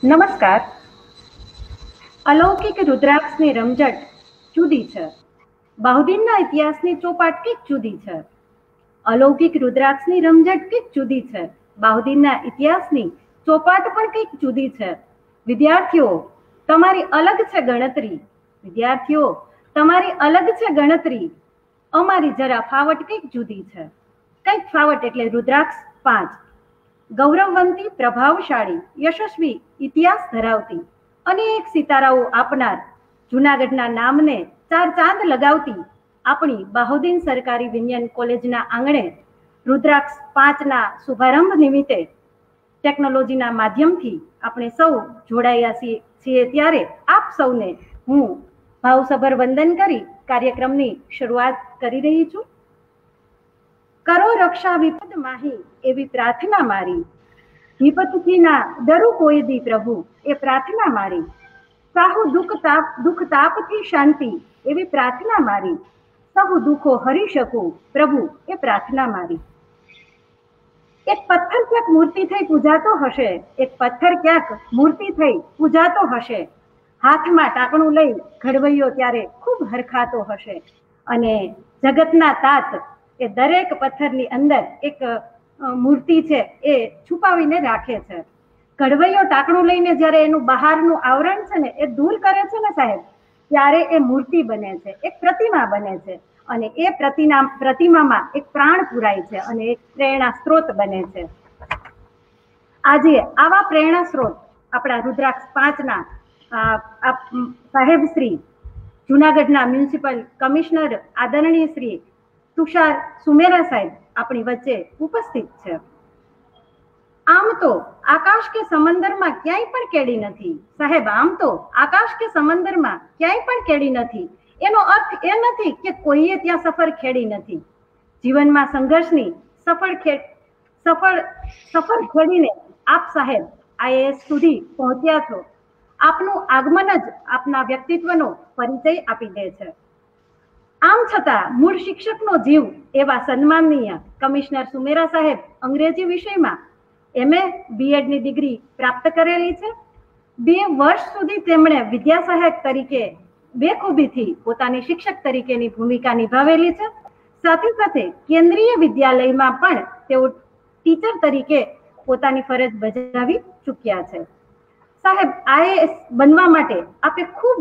નમસ્કાર. અલૌકિક રુદ્રાક્ષની રમઝટ જુદી છે. બાહુદીનના ઇતિહાસની ચોપાટ કંઈક જુદી છે. અલૌકિક રુદ્રાક્ષની રમઝટ કંઈક જુદી છે. બાહુદીનના ઇતિહાસની ચોપાટ પણ કંઈક જુદી છે. વિદ્યાર્થીઓ, તમારી અલગ છે ગણતરી. વિદ્યાર્થીઓ, તમારી અલગ છે ગણતરી. અમારી જરા ફાવટ કંઈક જુદી છે. કંઈક ફાવટ એટલે રુદ્રાક્ષ 5. ગૌરવવંતી, પ્રભાવશાળી, યશસ્વી ઇતિહાસ ધરાવતી, અનેક સિતારાઓ આપનાર, જૂનાગઢના નામને 4 ચાંદ લગાવતી આપણી બાહુદીન સરકારી વિજ્ઞાન કોલેજના આંગણે રુદ્રાક્ષ 5ના શુભારંભ નિમિત્તે ટેકનોલોજીના માધ્યમથી આપણે સૌ જોડાયા છીએ ત્યારે આપ સૌને હું ભાવસભર વંદન કરી કાર્યક્રમની શરૂઆત કરી રહી છું. કરો રક્ષા વિપદ માહી એવી પ્રાર્થના મારી. વિપતથી ના ડરું કોઈ દી પ્રભુ એ પ્રાર્થના મારી. સાહુ દુઃખ તાપથી શાંતિ એવી પ્રાર્થના મારી. સહુ દુઃખો હરી શકું પ્રભુ એ પ્રાર્થના મારી. એક પથ્થર ક્યાંક મૂર્તિ થઈ પૂજાતો હશે. એક પથ્થર ક્યાંક મૂર્તિ થઈ પૂજાતો હશે. હાથમાં ટાંકણું લઈ ઘડવૈયો ત્યારે ખૂબ હરખાતો હશે. અને જગતના તાત એ દરેક પથ્થરની અંદર એક મૂર્તિ છે એ છુપાવીને રાખે છે. ઘડવૈયો ટાંકણું લઈને જ્યારે એનું બહારનું આવરણ છે ને એ દૂર કરે છે ને સાહેબ, ત્યારે એ મૂર્તિ બને છે, એક પ્રતિમા બને છે. અને એ પ્રતિમામાં એક પ્રાણ પુરાય છે અને એક પ્રેરણા સ્ત્રોત બને છે. આજે આવા પ્રેરણા સ્ત્રોત આપણા રુદ્રાક્ષ 5ના સાહેબ શ્રી, જૂનાગઢના મ્યુનિસિપલ કમિશનર આદરણીય શ્રી તુષાર સુમેરા સાહેબ આપણી વચ્ચે ઉપસ્થિત છે. આમ તો આકાશ કે સમંદરમાં ક્યાંય પણ કેડી નથી સાહેબ. આમ તો આકાશ કે સમંદરમાં ક્યાંય પણ કેડી નથી. એનો અર્થ એ નથી કે કોઈએ ત્યાં સફર ખેડી નથી. જીવનમાં સંઘર્ષની સફર ખેડીને આપ સાહેબ IAS સુધી પહોંચ્યા છો. આપનું આગમન જ આપના વ્યક્તિત્વનો પરિચય આપી દે છે. આમ છતાં મૂળ શિક્ષકનો જીવ એવા સન્માનનીય કમિશનર સુમેરા સાહેબ અંગ્રેજી વિષયમાં MA BEdની ડિગ્રી પ્રાપ્ત કરેલી છે. 2 વર્ષ સુધી તેમણે વિદ્યા સહાયક તરીકે બેખૂબીથી પોતાની શિક્ષક તરીકેની ભૂમિકા નિભાવેલી છે. સાથે સાથે કેન્દ્રીય વિદ્યાલયમાં પણ તેઓ ટીચર તરીકે પોતાની ફરજ બજાવી ચૂક્યા છે. સાહેબ, IAS બનવા માટે આપે ખૂબ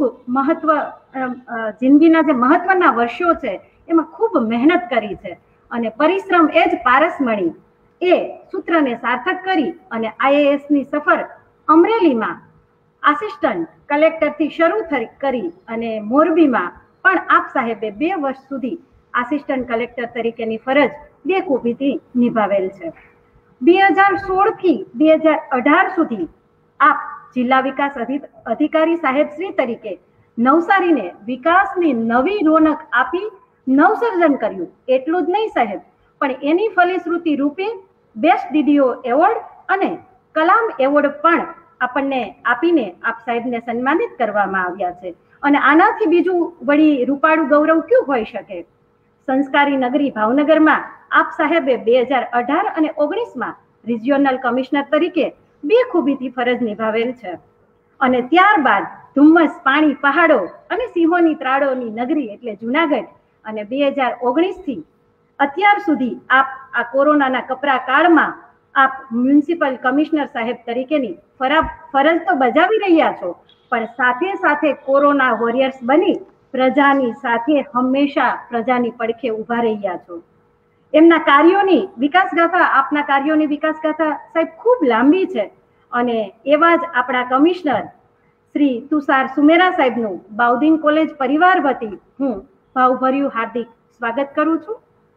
જિંદગીના જે મહત્વના વર્ષો છે એમાં ખૂબ મહેનત કરી છે અને પરિશ્રમ એ જ પારસમણી એ સૂત્રને સાર્થક કરી અને IASની સફર અમરેલીમાં આસિસ્ટન્ટ કલેક્ટરથી શરૂ કરી અને મોરબીમાં પણ આપ સાહેબે 2 વર્ષ સુધી આસિસ્ટન્ટ કલેક્ટર તરીકેની ફરજ બેખૂબીથી નિભાવેલ છે. 2016 થી 2018 સુધી આપ જિલ્લા વિકાસ અધિકારી સાહેબ શ્રી તરીકે નવસારીને વિકાસની નવી રોનક આપી નવસર્જન કર્યું. એટલું જ નહીં સાહેબ, પણ એની ફલશ્રુતિ રૂપે બેસ્ટ DDO એવોર્ડ અને કલામ એવોર્ડ પણ આપણને આપીને આપ સાહેબને સન્માનિત કરવામાં આવ્યા છે. અને આનાથી બીજું વળી રૂપાળું ગૌરવ કયું હોઈ શકે. સંસ્કારી નગરી ભાવનગરમાં આપ સાહેબે 2018 અને 19માં રિજિયોનલ કમિશનર તરીકે બેખૂબીથી ફરજ નિભાવેલ છે. અને ત્યારબાદ ધુમ્મસ, પાણી, પહાડો અને સિંહોની ત્રાળોની નગરી એટલે જૂનાગઢ અને 2019 થી અત્યાર સુધી આપ આ કોરોનાના કપરા કાળમાં આપ મ્યુનિસિપલ કમિશનર સાહેબ તરીકેની ફરજ તો બજાવી રહ્યા છો, પણ સાથે સાથે કોરોના વોરિયર્સ બની પ્રજાની સાથે હંમેશા પ્રજાની પડખે ઊભા રહ્યા છો. એમના કાર્યોની વિકાસગાથા, આપના કાર્યોની વિકાસગાથા સાહેબ ખૂબ લાંબી છે. અને એવા જ આપણા કમિશનર શ્રી તુષાર સુમેરા સાહેબનું બાઉદીન કોલેજ પરિવાર વતી હું ભાવભર્યું હાર્દિક સ્વાગત કરું છું.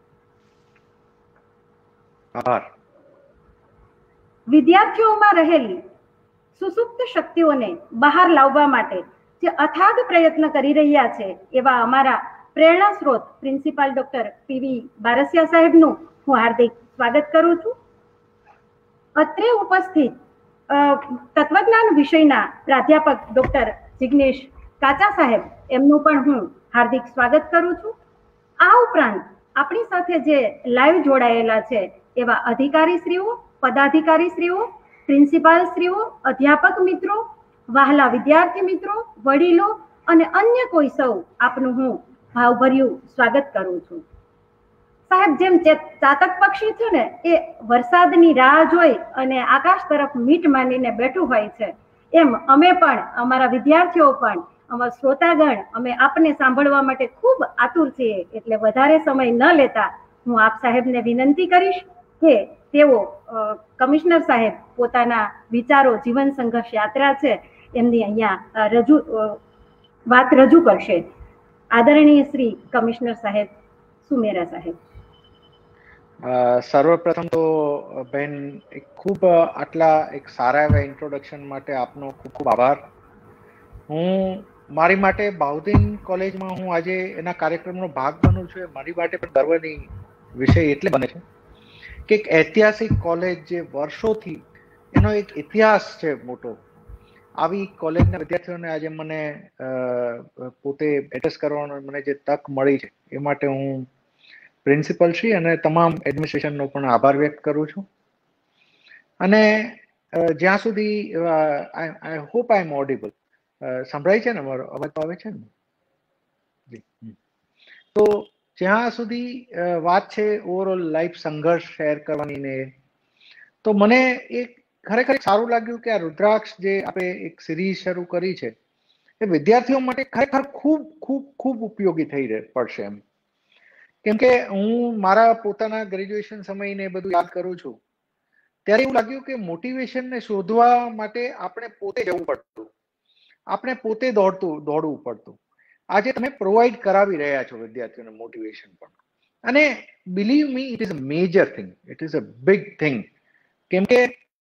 વિદ્યાર્થીઓમાં રહેલી સુસુપ્ત શક્તિઓને બહાર લાવવા માટે જે અથાગ પ્રયત્ન કરી રહ્યા છે એવા અમારા પ્રેરણા સ્ત્રોત પ્રિન્સિપાલ ડોક્ટર PV બારસિયા સાહેબનું હું હાર્દિક સ્વાગત કરું છું. અત્રે ઉપસ્થિત તત્વજ્ઞાન વિષયના પ્રાધ્યાપક ડોક્ટર જિગ્નેશ કાચા સાહેબ એમનું પણ હું હાર્દિક સ્વાગત કરું છું. આ ઉપરાંત આપણી સાથે જે લાઈવ જોડાયેલા છે એવા અધિકારીશ્રીઓ, પદાધિકારીશ્રીઓ પ્રિન્સિપાલશ્રીઓ, અધ્યાપક મિત્રો, વહાલા વિદ્યાર્થી મિત્રો, વડીલો અને અન્ય કોઈ સૌ આપનું હું ભાવભર્યું સ્વાગત કરું છું. સાહેબ, જેમ ચાતક પક્ષી છે ને એ વરસાદની રાહ જોઈ અને આકાશ તરફ મીટ માંડીને બેઠું હોય છે, એમ અમે પણ, અમારા વિદ્યાર્થીઓ પણ, અમારા શ્રોતાગણ, અમે આપને સાંભળવા માટે ખૂબ આતુર છીએ. એટલે વધારે સમય ન લેતા હું આપ સાહેબને વિનંતી કરીશ કે તેઓ કમિશનર સાહેબ પોતાના વિચારો, જીવન સંઘર્ષ યાત્રા છે એમની અહીંયા વાત રજૂ કરશે. આદરણીય શ્રી કમિશનર સાહેબ, સુમેરા સાહેબ. સર્વપ્રથમ તો બેન ખૂબ આટલા એક સારા એવા ઇન્ટ્રોડક્શન માટે આપનો ખૂબ ખૂબ આભાર. હું મારી માટે બાઉદીન કોલેજમાં હું આજે એના કાર્યક્રમનો ભાગ બનું છું એ મારી માટે પણ ગર્વની વિષય એટલે બને છે કે એક ઐતિહાસિક કોલેજ જે વર્ષોથી એનો એક ઇતિહાસ છે મોટો, આવી કોલેજના વિદ્યાર્થીઓને આજે મને પોતે એડ્રેસ કરવાનો મને જે તક મળી છે એ માટે હું પ્રિન્સિપલ શ્રી અને તમામ એડમિનિસ્ટ્રેશનનો પણ આભાર વ્યક્ત કરું છું. અને જ્યાં સુધી I hope I M audible, સંભળાય છે ને મારો અવાજ તો આવે છે ને? તો જ્યાં સુધી વાત છે ઓવરઓલ લાઈફ સંઘર્ષ શેર કરવાની ને, તો મને એક ખરેખર સારું લાગ્યું કે આ રુદ્રાક્ષ જે આપણે એક સિરીઝ શરૂ કરી છે એ વિદ્યાર્થીઓ માટે ખરેખર ખૂબ ખૂબ ખૂબ ઉપયોગી થઈ પડશે એમ. કેમ કે હું મારા પોતાના ગ્રેજ્યુએશન સમયને બધું યાદ કરું છું ત્યારે એવું લાગ્યું કે મોટિવેશનને શોધવા માટે આપણે પોતે જવું પડતું, આપણે પોતે દોડવું પડતું. આજે તમે પ્રોવાઈડ કરાવી રહ્યા છો વિદ્યાર્થીઓને મોટિવેશન પણ, અને believe me, it is a major thing, it is a big thing. કેમ કે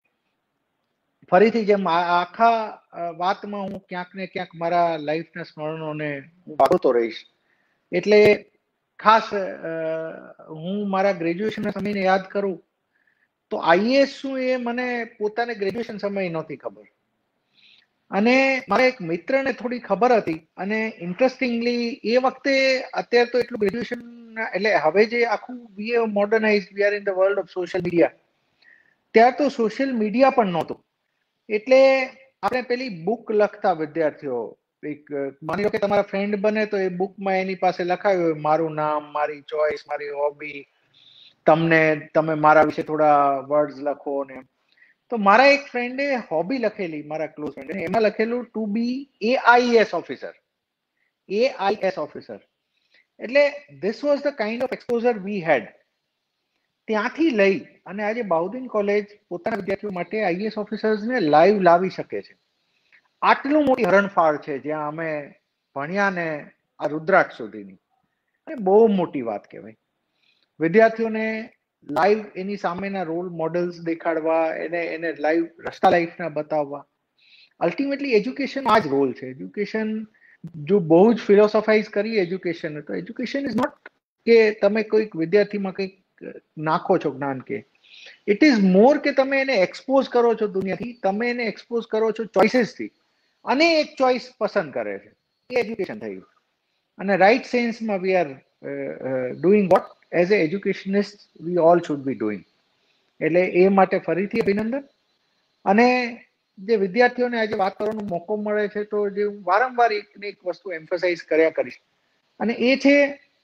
ફરીથી જેમ આખા વાતમાં હું ક્યાંક ને ક્યાંક મારા લાઈફના સ્મરણોને હું વાગોતો રહીશ. એટલે ખાસ હું મારા ગ્રેજ્યુએશનના સમયને યાદ કરું તો આઈએએસ શું એ મને પોતાને ગ્રેજ્યુએશન સમયે નહોતી ખબર, અને મારા એક મિત્રને થોડી ખબર હતી. અને ઇન્ટરેસ્ટિંગલી એ વખતે, અત્યારે તો એટલું ગ્રેજ્યુએશન એટલે હવે જે આખું we have modernize, we are in the world of social media, ત્યારે તો સોશિયલ મીડિયા પણ નહોતું. એટલે આપણે પેલી બુક લખતા વિદ્યાર્થીઓ, એક માની લો કે તમારા ફ્રેન્ડ બને તો એ બુકમાં એની પાસે લખાયું હોય મારું નામ, મારી ચોઈસ, મારી હોબી, તમે મારા વિશે થોડા વર્ડ્સ લખો ને. તો મારા એક ફ્રેન્ડે હોબી લખેલી, મારા ક્લોઝ ફ્રેન્ડ, એમાં લખેલું to be AIS officer, AIS officer. એટલે this was the kind of exposure we had. ત્યાંથી લઈ અને આજે બાઉદીન કોલેજ પોતાના વિદ્યાર્થીઓ માટે આઈએએસ ઓફિસર્સને લાઈવ લાવી શકે છે. આટલું મોટી હરણફાળ છે જ્યાં અમે ભણ્યા ને આ રુદ્રાક્ષ સુધીની, અને બહુ મોટી વાત કહેવાય. વિદ્યાર્થીઓને લાઈવ એની સામેના રોલ મોડલ્સ દેખાડવા, એને લાઈવ રસ્તા લાઈફના બતાવવા. અલ્ટિમેટલી એજ્યુકેશન આ જ રોલ છે. એજ્યુકેશન જો બહુ જ ફિલોસોફાઇઝ કરીએ એજ્યુકેશન, તો એજ્યુકેશન ઇઝ નોટ કે તમે કોઈક વિદ્યાર્થીમાં કંઈક નાખો છો જ્ઞાન, કે ઇટ ઇઝ મોર કે તમે એને એક્સપોઝ કરો છો દુનિયાથી, તમે એને એક્સપોઝ કરો છો ચોઇસીસથી, અને એક ચોઇસ પસંદ કરે છે, એ એજ્યુકેશન થયું. અને રાઈટ સેન્સમાં we are doing what as a educationist we all should be doing. એટલે એ માટે ફરીથી અભિનંદન. અને જે વિદ્યાર્થીઓને આજે વાત કરવાનો મોકો મળે છે, તો જે વારંવાર એક ને એક વસ્તુ એમ્ફસાઇઝ કર્યા કરીશ, અને એ છે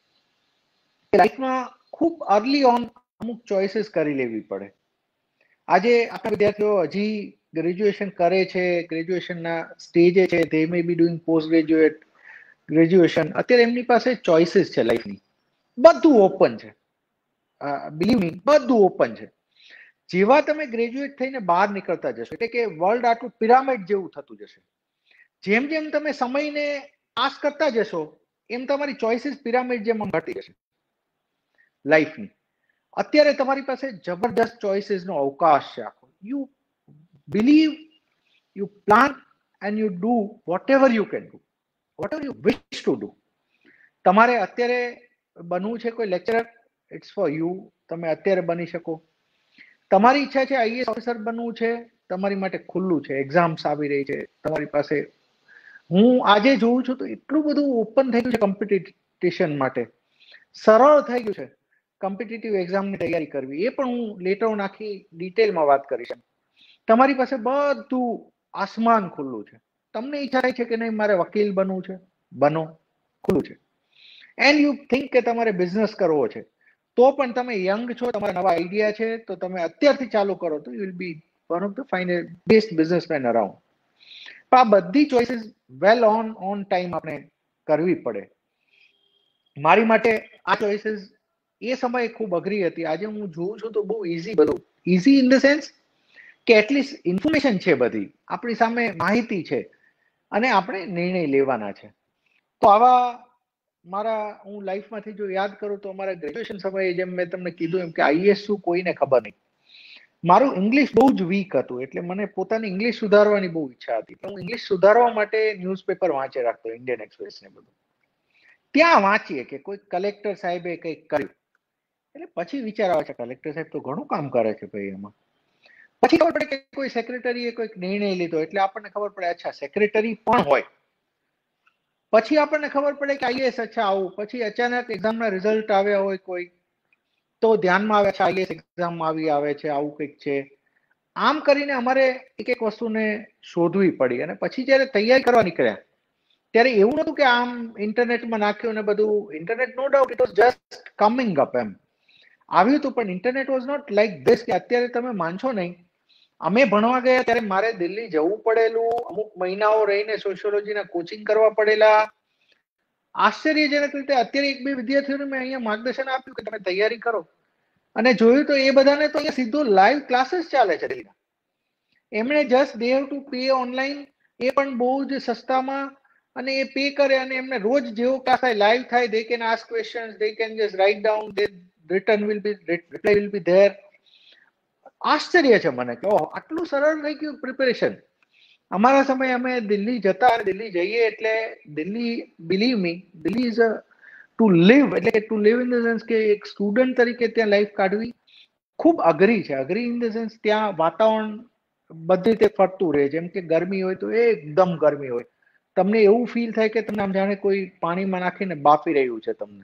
કે લાઈફમાં ખૂબ અર્લી ઓન અમુક ચોઇસીસ કરી લેવી પડે. આજે આપણા વિદ્યાર્થીઓ હજી ગ્રેજ્યુએશન કરે છે, ગ્રેજ્યુએશનના સ્ટેજે છે, they may be doing post graduation. અત્યારે એમની પાસે ચોઇસીસ છે લાઈફની, બધું ઓપન છે. બિલીવ મી, બધું ઓપન છે. જેવા તમે ગ્રેજ્યુએટ થઈને બહાર નીકળતા જશો, એટલે કે વર્લ્ડ આટલું પિરામિડ જેવું થતું જશે. જેમ જેમ તમે સમયને પાસ કરતા જશો એમ તમારી ચોઇસીસ પિરામિડ જેમ ઘટી જશે લાઈફની. અત્યારે તમારી પાસે જબરદસ્ત ચોઇસીસનો અવકાશ છે આખો. You believe, you plan and you do whatever you can do, whatever you wish to do. તમારે અત્યારે બનવું છે કોઈ લેક્ચરર, ઇટ્સ ફોર યુ, તમે અત્યારે બની શકો. તમારી ઈચ્છા છે આઈએએસ ઓફિસર બનવું છે, તમારી માટે ખુલ્લું છે. એક્ઝામ્સ આવી રહી છે તમારી પાસે. હું આજે જોઉં છું તો એટલું બધું ઓપન થઈ ગયું છે કોમ્પિટિશન માટે, સરળ થઈ ગયું છે કોમ્પિટિટિવ એક્ઝામની તૈયારી કરવી. એ પણ હું લેટર નાખી ડિટેલમાં વાત કરીશ. તમારી પાસે બધું આસમાન ખુલ્લું છે, તમને ઈચ્છા થાય છે કે નહીં મારે વકીલ બનવું છે, બનો, ખુલ્લું છે. એન્ડ યુ થિંક કે તમારે બિઝનેસ કરવો છે, તો પણ તમે યંગ છો, તમારા નવા આઈડિયા છે, તો તમે અત્યારથી ચાલુ કરો તો you will be one of the best businessman around. પણ આ બધી ચોઇસીસ વેલ ઓન ટાઈમ આપણે કરવી પડે. મારી માટે આ ચોઇસીસ એ સમયે ખૂબ અઘરી હતી. આજે હું જોઉં છું તો બહુ ઇઝી, બધું ઇઝી ઇન ધ સેન્સ કે એટલીસ્ટ ઇન્ફોર્મેશન છે, બધી આપણી સામે માહિતી છે અને આપણે નિર્ણય લેવાના છે. તો આવા મારા હું લાઈફમાંથી જો યાદ કરું તો અમારા ગ્રેજ્યુએશન સમયે જેમ મેં તમને કીધું એમ કે આઈએએસ શું કોઈને ખબર નહીં. મારું ઇંગ્લિશ બહુ જ વીક હતું, એટલે મને પોતાની ઇંગ્લિશ સુધારવાની બહુ ઈચ્છા હતી. હું ઇંગ્લિશ સુધારવા માટે ન્યૂઝપેપર વાંચે રાખતો, ઇન્ડિયન એક્સપ્રેસ ને બધું. ત્યાં વાંચીએ કે કોઈ કલેક્ટર સાહેબે કંઈક કર્યું, એટલે પછી વિચાર આવે છે કલેક્ટર સાહેબ તો ઘણું કામ કરે છે ભાઈ એમાં. પછી ખબર પડે કે કોઈ સેક્રેટરીએ કોઈક નિર્ણય લીધો, એટલે આપણને ખબર પડે અચ્છા સેક્રેટરી પણ હોય. પછી આપણને ખબર પડે કે આઈએએસ અચ્છા આવું. પછી અચાનક એક્ઝામના રિઝલ્ટ આવ્યા હોય કોઈ, તો ધ્યાનમાં આવે છે આઈએએસ એક્ઝામ આવી આવે છે, આવું કંઈક છે. આમ કરીને અમારે એક એક વસ્તુને શોધવી પડી. અને પછી જ્યારે તૈયારી કરવા નીકળ્યા ત્યારે એવું નતું કે આમ ઇન્ટરનેટમાં નાખ્યું ને બધું. Internet no doubt it was just coming up એમ આવ્યું હતું, પણ internet was not like this કે અત્યારે તમે માનશો નહીં. અમે ભણવા ગયા ત્યારે મારે દિલ્હી જવું પડેલું, અમુક મહિનાઓ રહીને સોશિયોલોજીના કોચિંગ કરવા પડેલા. આશ્ચર્યજનક રીતે અત્યારે એક બે વિદ્યાર્થીઓને મેં અહીંયા માર્ગદર્શન આપ્યું કે તમે તૈયારી કરો, અને જોયું તો એ બધાને તો અહીંયા સીધો લાઈવ ક્લાસીસ ચાલે છે દિલ્હીના. એમણે just they have to pay online, એ પણ બહુ જ સસ્તામાં, અને એ પે કરે અને એમને રોજ જેવો ક્લાસ થાય લાઈવ થાય, they can ask questions, they can just write down, they return will be reply will be there. આશ્ચર્ય છે મને કે ઓહ આટલું સરળ થઈ ગયું પ્રિપેરેશન. અમારા સમયે અમે દિલ્હી જતા, દિલ્હી જઈએ એટલે Delhi, believe me, Delhi is a to live, એટલે કે to live in the sense કે એક સ્ટુડન્ટ તરીકે ત્યાં લાઈફ કાઢવી ખૂબ અઘરી છે. અઘરી ઇન ધ સેન્સ ત્યાં વાતાવરણ બધી રીતે ફરતું રહે. જેમ કે ગરમી હોય તો એકદમ ગરમી હોય, તમને એવું ફીલ થાય કે તમને આમ જાણે કોઈ પાણીમાં નાખીને બાફી રહ્યું છે તમને.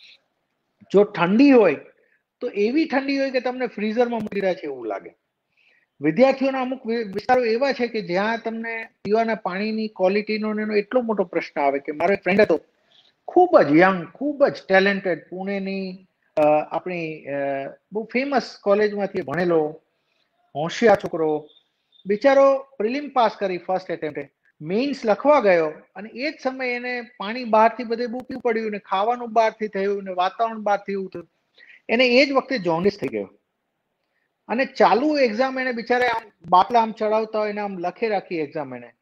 જો ઠંડી હોય તો એવી ઠંડી હોય કે તમને ફ્રીઝરમાં મૂકી રહ્યા છે એવું લાગે. વિદ્યાર્થીઓના અમુક વિસ્તારો એવા છે કે જ્યાં તમને પીવાના પાણીની ક્વોલિટીનો એનો એટલો મોટો પ્રશ્ન આવે કે મારો એક ફ્રેન્ડ હતો, ખૂબ જ યંગ, ખૂબ જ ટેલેન્ટેડ, પુણેની આપણી બહુ ફેમસ કોલેજમાંથી ભણેલો હોશિયાર છોકરો, બિચારો પ્રિલિમ પાસ કરી ફર્સ્ટ એટેમ્પ્ટે, મેઇન્સ લખવા ગયો અને એ જ સમયે એને પાણી બહારથી બધે બહુ પીવું પડ્યું ને ખાવાનું બહારથી થયું ને વાતાવરણ બહારથી એવું થયું. એને એ જ વખતે જોન્ડિસ થઈ ગયો અને ચાલુ એક્ઝામ એને બિચારે આમ બાટલા આમ ચડાવતા હોય ને આમ લખે રાખી એક્ઝામ એને.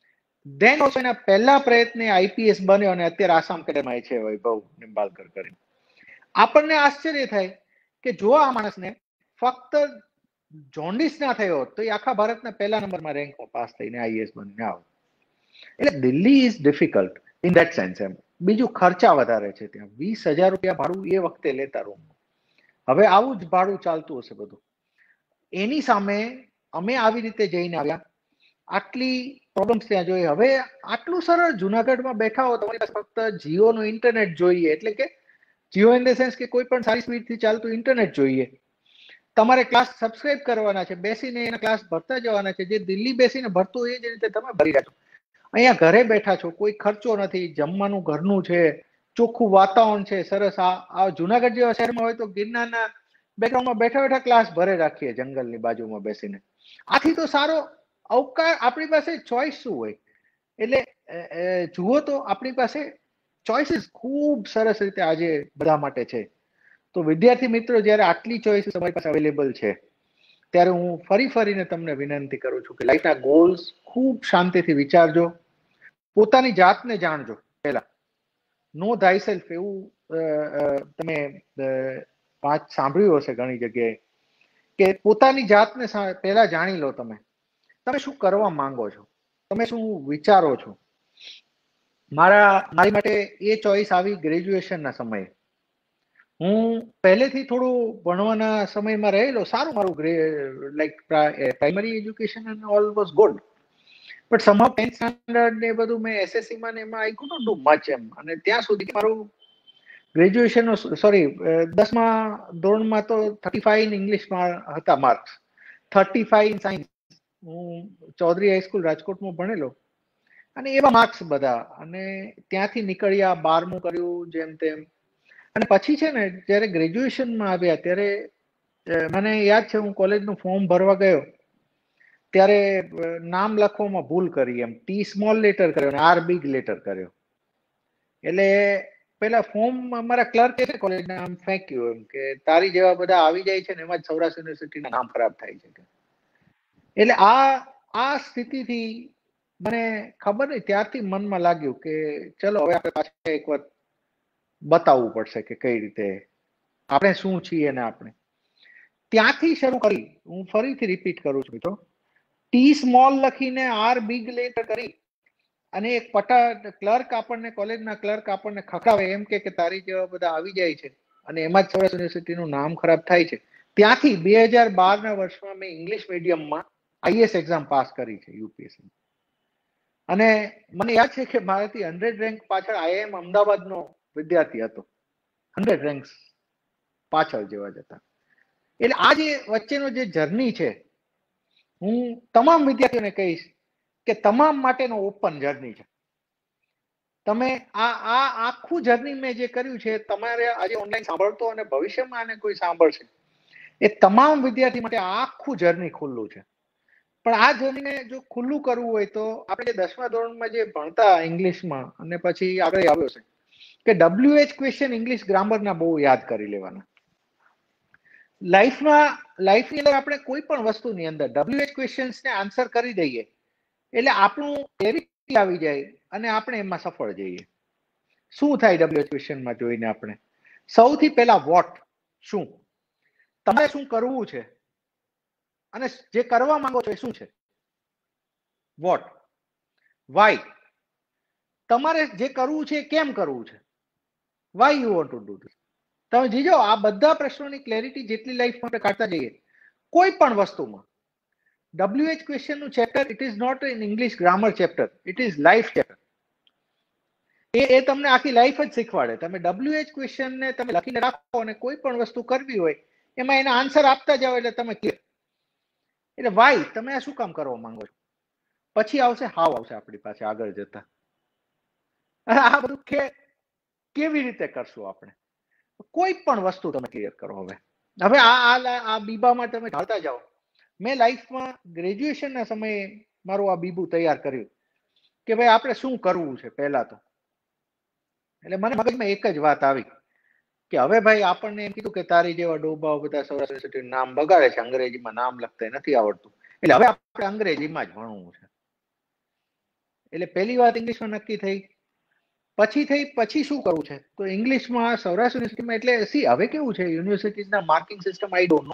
ધેન ઓલ્સો એના પહેલા પ્રયત્ને આઈપીએસ બન્યો અને અત્યારે આસામ કેડેમાં છે વૈભવ નિંબાલકર કરીને. આપણને આશ્ચર્ય થાય કે જો આ માણસને ફક્ત જોન્ડિસ ના થયો તો એ આખા ભારતના પહેલા નંબરમાં રેન્કમાં પાસ થઈને આઈએએસ બનીને આવો. એટલે Delhi is difficult in that sense એમ. બીજું ખર્ચા વધારે છે ત્યાં. 20,000 રૂપિયા ભાડું એ વખતે લેતા રૂમ. હવે આવું જ ભાડું ચાલતું હશે બધું. એની સામે અમે આવી રીતે જઈને આવ્યા, આટલી પ્રોબ્લેમ્સ ત્યાં જોઈએ. હવે આટલું સરળ જુનાગઢમાં બેઠા હો, તમારી પાસે ફક્ત જીઓનું ઇન્ટરનેટ જોઈએ, એટલે કે જીઓ ઇન ધ સેન્સ કે કોઈ પણ સારી સ્પીડથી ચાલતું ઇન્ટરનેટ જોઈએ. તમારે ક્લાસ સબસ્ક્રાઇબ કરવાના છે, બેસીને એના ક્લાસ ભરતા જવાના છે. જે દિલ્હી બેસીને ભરતો એ જ રીતે તમે ભરી રહ્યા છો. અહીંયા ઘરે બેઠા છો, કોઈ ખર્ચો નથી, જમવાનું ઘરનું છે, ચોખ્ખું વાતાવરણ છે, સરસ. આ જુનાગઢ જેવા શહેરમાં હોય તો ગિરનારના બેકગ્રાઉન્ડમાં બેઠા બેઠા ક્લાસ ભરે રાખીએ જંગલની બાજુમાં બેસીને. આથી તો સારો અવકાશ આપણી પાસે ચોઈસ શું હોય. એટલે જુઓ તો આપણી પાસે ચોઇસીસ ખૂબ સરસ રીતે આજે બધા માટે છે. તો વિદ્યાર્થી મિત્રો, જ્યારે આટલી ચોઇસીસ તમારી પાસે અવેલેબલ છે ત્યારે હું ફરીને તમને વિનંતી કરું છું કે લાઈફના ગોલ્સ ખૂબ શાંતિથી વિચારજો, પોતાની જાતને જાણજો. પહેલા નો થાયસેલ્ફ એવું તમે વાત સાંભળ્યું હશે ઘણી જગ્યાએ કે પોતાની જાતને પહેલા જાણી લો. તમે શું કરવા માંગો છો, તમે શું વિચારો છો. મારી માટે એ ચોઈસ આવી ગ્રેજ્યુએશનના સમયે. હું પહેલેથી થોડું ભણવાના સમયમાં રહેલો, સારું મારું like primary education and all was good, but somehow 10th standard ને બધું મેં એસએસસી માં ને એમાં I could not do much એમ. અને ત્યાં સુધી મારું ગ્રેજ્યુએશન, સોરી 10મા ધોરણમાં તો 35 ઇન ઇંગ્લિશમાં હતા માર્ક્સ, 35 ઇન સાયન્સ, હું ચૌધરી હાઈસ્કૂલ રાજકોટમાં ભણેલો, અને એવા માર્ક્સ બધા, અને ત્યાંથી નીકળ્યા, 12મું કર્યું જેમ તેમ, અને પછી છે ને જ્યારે ગ્રેજ્યુએશનમાં આવ્યા ત્યારે મને યાદ છે હું કોલેજનું ફોર્મ ભરવા ગયો ત્યારે નામ લખવામાં ભૂલ કરી, એમ ટી સ્મોલ લેટર કર્યો અને આર બિગ લેટર કર્યો. એટલે પેલા ફોર્મ અમારા ક્લર્કે છે કોલેજના આમ ફેંક્યું એમ કે તારી જેવા બધા આવી જાય છે ને એમાં જ સૌરાષ્ટ્ર યુનિવર્સિટીના નામ ખરાબ થાય છે. એટલે આ સ્થિતિથી મને ખબર નહીં, ત્યારથી મનમાં લાગ્યું કે ચલો હવે આપણે પાછા એક વાર બતાવવું પડશે કે કઈ રીતે આપણે શું છીએ. ને આપણે ત્યાંથી શરૂ કરી, હું ફરીથી રિપીટ કરું છું મિત્રો, ટી સ્મોલ લખીને આર બિગ લેટર કરી અને એક ક્લર્ક આપણને, કોલેજના ક્લર્ક આપણને ખખડાવે એમ કે તારી જેવા બધા આવી જાય છે અને એમાં જ સૌરાષ્ટ્ર યુનિવર્સિટીનું નામ ખરાબ થાય છે. ત્યાંથી 2012ના વર્ષમાં મેં ઇંગ્લિશ મીડિયમમાં આઈએસ એક્ઝામ પાસ કરી છે, યુપીએસસી. અને મને યાદ છે કે મારાથી 100 રેન્ક પાછળ આઈઆઈએમ અમદાવાદનો વિદ્યાર્થી હતો, 100 રેન્ક્સ પાછળ જેવા જતા. એટલે આ જે વચ્ચેનો જે જર્ની છે, હું તમામ વિદ્યાર્થીઓને કહીશ કે તમામ માટેનો ઓપન જર્ની છે. તમે આ આખું જર્ની મેં જે કર્યું છે, તમારે આજે ઓનલાઈન સાંભળતો અને ભવિષ્યમાં આને કોઈ સાંભળશે, એ તમામ વિદ્યાર્થી માટે આખું જર્ની ખુલ્લું છે. પણ આ જર્નીને જો ખુલ્લું કરવું હોય તો આપણે 10મા ધોરણમાં જે ભણતા ઇંગ્લિશમાં અને પછી આગળ આવ્યો છે કે WH ક્વેશ્ચન ઇંગ્લિશ ગ્રામરના બહુ યાદ કરી લેવાના. લાઈફની અંદર આપણે કોઈ પણ વસ્તુની અંદર WH ક્વેશ્ચન્સને આન્સર કરી દઈએ એટલે આપણું ક્લેરિટી આવી જાય અને આપણે એમાં સફળ જઈએ. શું થાય WH ક્વેશ્ચનમાં જોઈને? આપણે સૌથી પહેલા વોટ, શું, તમારે શું કરવું છે અને જે કરવા માંગો છો એ શું છે. વોટ. વાય, તમારે જે કરવું છે કેમ કરવું છે. Why you want to do this. તમે જીજો આ બધા પ્રશ્નોની ક્લેરિટી જેટલી લાઈફમાં આપણે કાઢતા જઈએ કોઈ પણ વસ્તુમાં, WH ક્વેશ્ચનનું chapter it is not an English grammar chapter, it is life chapter. એ તમને આખી લાઈફ જ શીખવાડે. તમે WH ક્વેશ્ચનને તમે લખીને રાખો અને કોઈ પણ વસ્તુ કરવી હોય એમાં એના આન્સર આપતા જાઓ એટલે તમે ક્લિયર. એટલે વાય, તમે આ શું કામ કરવા માંગો છો. પછી આવશે હાવ, આવશે આપણી પાસે આગળ જતા. આ બધું કેવી રીતે કરશું આપણે. કોઈ પણ વસ્તુ તમે ક્લિયર કરો. હવે આ બીબામાં તમે ઢાળતા જાઓ. મેં લાઈફમાં ગ્રેજ્યુએશનના સમયે મારું આ બીબું તૈયાર કર્યું કે ભાઈ આપણે શું કરવું છે પહેલા તો. એટલે મને મગજમાં એક જ વાત આવી કે હવે ભાઈ આપણને એમ કીધું કે તારી જેવા ડોબાઓ બધા સૌરાષ્ટ્ર યુનિવર્સિટીનું નામ બગાડે છે, અંગ્રેજીમાં નામ લખતા નથી આવડતું, એટલે હવે આપણે અંગ્રેજીમાં જ ભણવું છે. એટલે પહેલી વાત ઇંગ્લિશમાં નક્કી થઈ. પછી શું કરવું છે તો ઇંગ્લિશમાં સૌરાષ્ટ્ર યુનિવર્સિટીમાં, એટલે સી હવે કેવું છે યુનિવર્સિટીઝના marking system I don't know,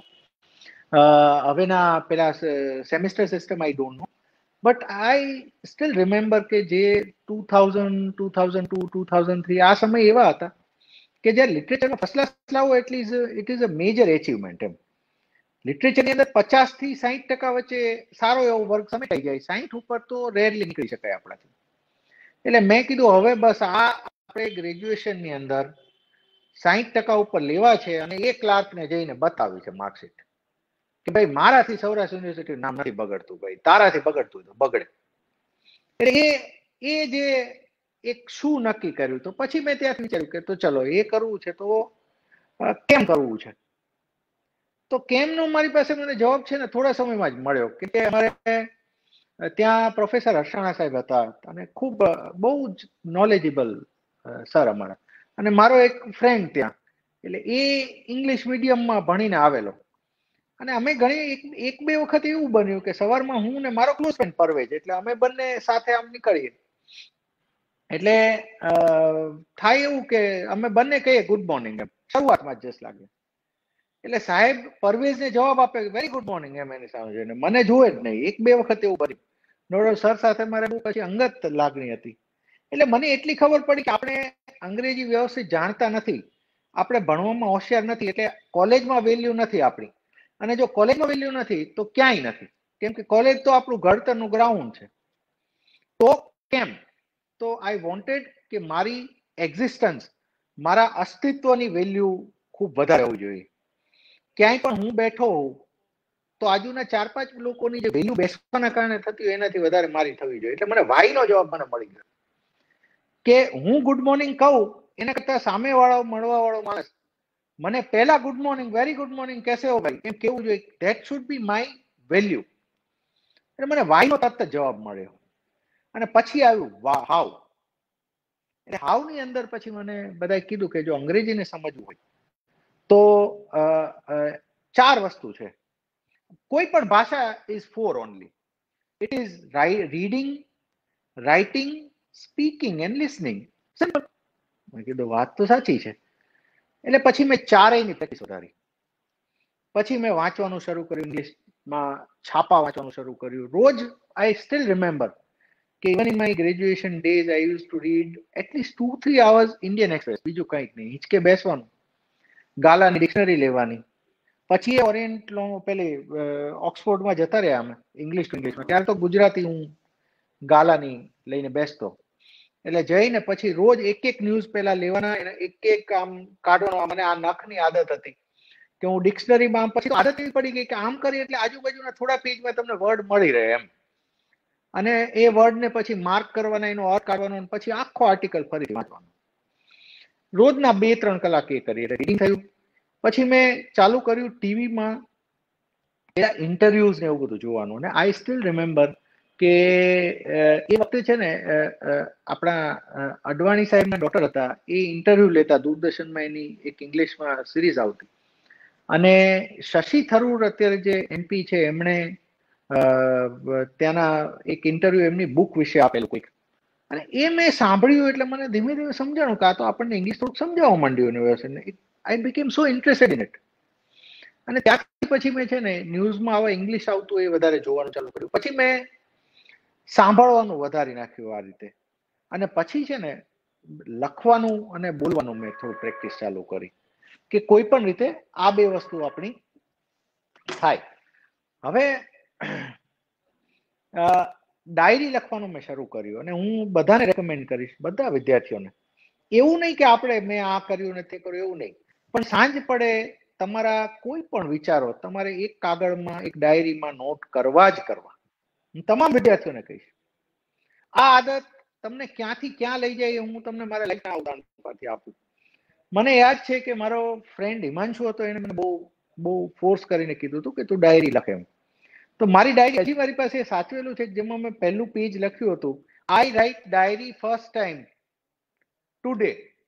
હવેના પેલા semester system I don't know, but I still remember કે જે 2000, 2002, 2003 આ સમય એવા હતા કે જ્યારે લિટરેચરમાં ફર્સ્ટ ક્લાસ લાવો એટલે it is a major achievement. એમ લિટરેચરની અંદર 50 થી 60% વચ્ચે સારો એવો વર્ગ સમેટાઈ જાય, 60 ઉપર તો રેરલી નીકળી શકાય આપણાથી. એટલે મેં કીધું હવે બસ આ આપણે ગ્રેજ્યુએશનની અંદર 60% ઉપર લેવા છે અને એ ક્લાર્કને જઈને બતાવ્યું છે માર્કશીટ કે ભાઈ મારાથી સૌરાષ્ટ્ર યુનિવર્સિટીનું નામ નથી બગડતું, ભાઈ તારાથી બગડતું તો બગડે. એટલે એ જે એક શું નક્કી કર્યું. તો પછી મેં ત્યાંથી વિચાર્યું કે તો ચલો એ કરવું છે તો કેમ કરવું છે. તો કેમનો મારી પાસે મને જવાબ છે ને થોડા સમયમાં જ મળ્યો કે અમારે ત્યાં પ્રોફેસર હર્ષાણા સાહેબ હતા અને ખૂબ બહુ જ નોલેજેબલ સર અમારા, અને મારો એક ફ્રેન્ડ ત્યાં, એટલે એ ઇંગ્લિશ મીડિયમમાં ભણીને આવેલો. અને અમે ઘણી એક બે વખત એવું બન્યું કે સવારમાં હું ને મારો ક્લોઝ ફ્રેન્ડ પરવેજ, એટલે અમે બંને સાથે આમ નીકળીએ એટલે થાય એવું કે અમે બંને કહીએ ગુડ મોર્નિંગ એમ શરૂઆતમાં જ જસ લાગે. એટલે સાહેબ પરવેઝને જવાબ આપે વેરી ગુડ મોર્નિંગ એમ એની સામે જોઈને, મને જોવે જ નહીં. એક બે વખત એવું બન્યું. નોડલ સર સાથે મારે બહુ પછી અંગત લાગણી હતી. એટલે મને એટલી ખબર પડી કે આપણે અંગ્રેજી વ્યવસ્થિત જાણતા નથી, આપણે ભણવામાં હોશિયાર નથી, એટલે કોલેજમાં વેલ્યુ નથી આપણી. અને જો કોલેજમાં વેલ્યુ નથી તો ક્યાંય નથી, કેમ કે કોલેજ તો આપણું ઘડતરનું ગ્રાઉન્ડ છે. તો કેમ? તો આઈ વોન્ટેડ કે મારી એક્ઝિસ્ટન્સ, મારા અસ્તિત્વની વેલ્યુ ખૂબ વધારે હોવી જોઈએ. ક્યાંય પણ હું બેઠો હોઉં તો આજુના 4-5 લોકોની જે વેલ્યુ બેસવાના કારણે થતી હોય એનાથી વધારે મારી થવી જોઈએ. એટલે મને વાયનો જવાબ મને મળી ગયો કે હું ગુડ મોર્નિંગ કહું એના કરતા સામેવાળો મળવા વાળો માણસ મને પહેલા good morning, very good morning કેસે હો ભાઈ એમ કેવું જોઈએ. That should be my value. એટલે મને વાયનો તરત જ જવાબ મળ્યો. અને પછી આવ્યું હાઉ. એટલે હાઉ ની અંદર પછી મને બધાએ કીધું કે જો અંગ્રેજીને સમજવું હોય તો 4 વસ્તુ છે. કોઈ પણ ભાષા is 4 only. It is reading, writing, speaking and listening. Simple. મેં કીધું વાત તો સાચી છે. એટલે પછી મેં 4ની પ્રેક્ટિસ વધારી. પછી મેં વાંચવાનું શરૂ કર્યું, ઇંગ્લિશમાં છાપા વાંચવાનું શરૂ કર્યું. રોજ આઈ સ્ટીલ રિમેમ્બર કે even in my graduation days I use to read at least 2-3 hours Indian Express. બીજું કંઈક નહીં, હિંચકે બેસવાનું, ગાલાની ડિક્શનરી લેવાની. પછી ઓરિયન્ટ પેલી ઓક્સફોર્ડમાં જતા રહ્યા અમે ઇંગ્લિશ ટુ ઇંગ્લિશમાં. ત્યારે તો ગુજરાતી હું ગાલાની લઈને બેસતો. એટલે જઈને પછી રોજ એક ન્યૂઝ પેલા લેવાના, એક આમ કાઢવાનો. મને આ નખની આદત હતી કે હું ડિક્શનરીમાં પછી આદત એવી પડી ગઈ કે આમ કરી એટલે આજુબાજુના થોડા પેજમાં તમને વર્ડ મળી રહે એમ. અને એ વર્ડને પછી માર્ક કરવાના, એનો અર્થ કાઢવાનો, પછી આખો આર્ટિકલ ફરીથી વાંચવાનો. રોજના 2-3 કલાક એ કરી એટલે રીડિંગ થયું. પછી મેં ચાલુ કર્યું ટીવીમાં પેલા ઇન્ટરવ્યુઝ ને એવું બધું જોવાનું. અને આઈ સ્ટીલ રિમેમ્બર કે એ વખતે છે ને આપણા અડવાણી સાહેબના ડોક્ટર હતા, એ ઇન્ટરવ્યુ લેતા દૂરદર્શનમાં. એની એક ઇંગ્લિશમાં સિરીઝ આવતી. અને શશી થરૂર અત્યારે જે MP છે એમણે ત્યાંના એક ઇન્ટરવ્યુ એમની બુક વિશે આપેલું કોઈક. અને એ મેં સાંભળ્યું એટલે મને ધીમે ધીમે સમજાણું કે આ તો આપણને ઇંગ્લિશ થોડુંક સમજાવવા માંડ્યું university. I became so interested in it. અને ત્યારથી પછી મેં છે ને ન્યૂઝમાં હવે ઇંગ્લિશ આવતું એ વધારે જોવાનું ચાલુ કર્યું. પછી મેં સાંભળવાનું વધારી નાખ્યું આ રીતે. અને પછી છે ને લખવાનું અને બોલવાનું મેં થોડું પ્રેક્ટિસ ચાલુ કરી કે કોઈ પણ રીતે આ 2 વસ્તુ આપણી થાય. હવે ડાયરી લખવાનું મેં શરૂ કર્યું. અને હું બધાને રેકમેન્ડ કરીશ, બધા વિદ્યાર્થીઓને. એવું નહીં કે આપણે મેં આ કર્યું ને તે કર્યું, એવું નહીં. પણ સાંજ પડે તમારા કોઈ પણ વિચારો તમારે એક કાગળમાં, એક ડાયરીમાં નોટ કરવા જ કરવા. હું તમામ વિદ્યાર્થીઓને કહીશ. આ આદત તમને ક્યાંથી ક્યાં લઈ જાય હું તમને મારા લાઈફના ઉદાહરણ પરથી આપું. મને યાદ છે કે મારો ફ્રેન્ડ હિમાંશુ હતો, એને મને બહુ ફોર્સ કરીને કીધું હતું કે તું ડાયરી લખે એમ. તો મારી ડાયરી હજી મારી પાસે સાચવેલું છે, જેમાં મેં પહેલું પેજ લખ્યું હતું, I write diary first time today.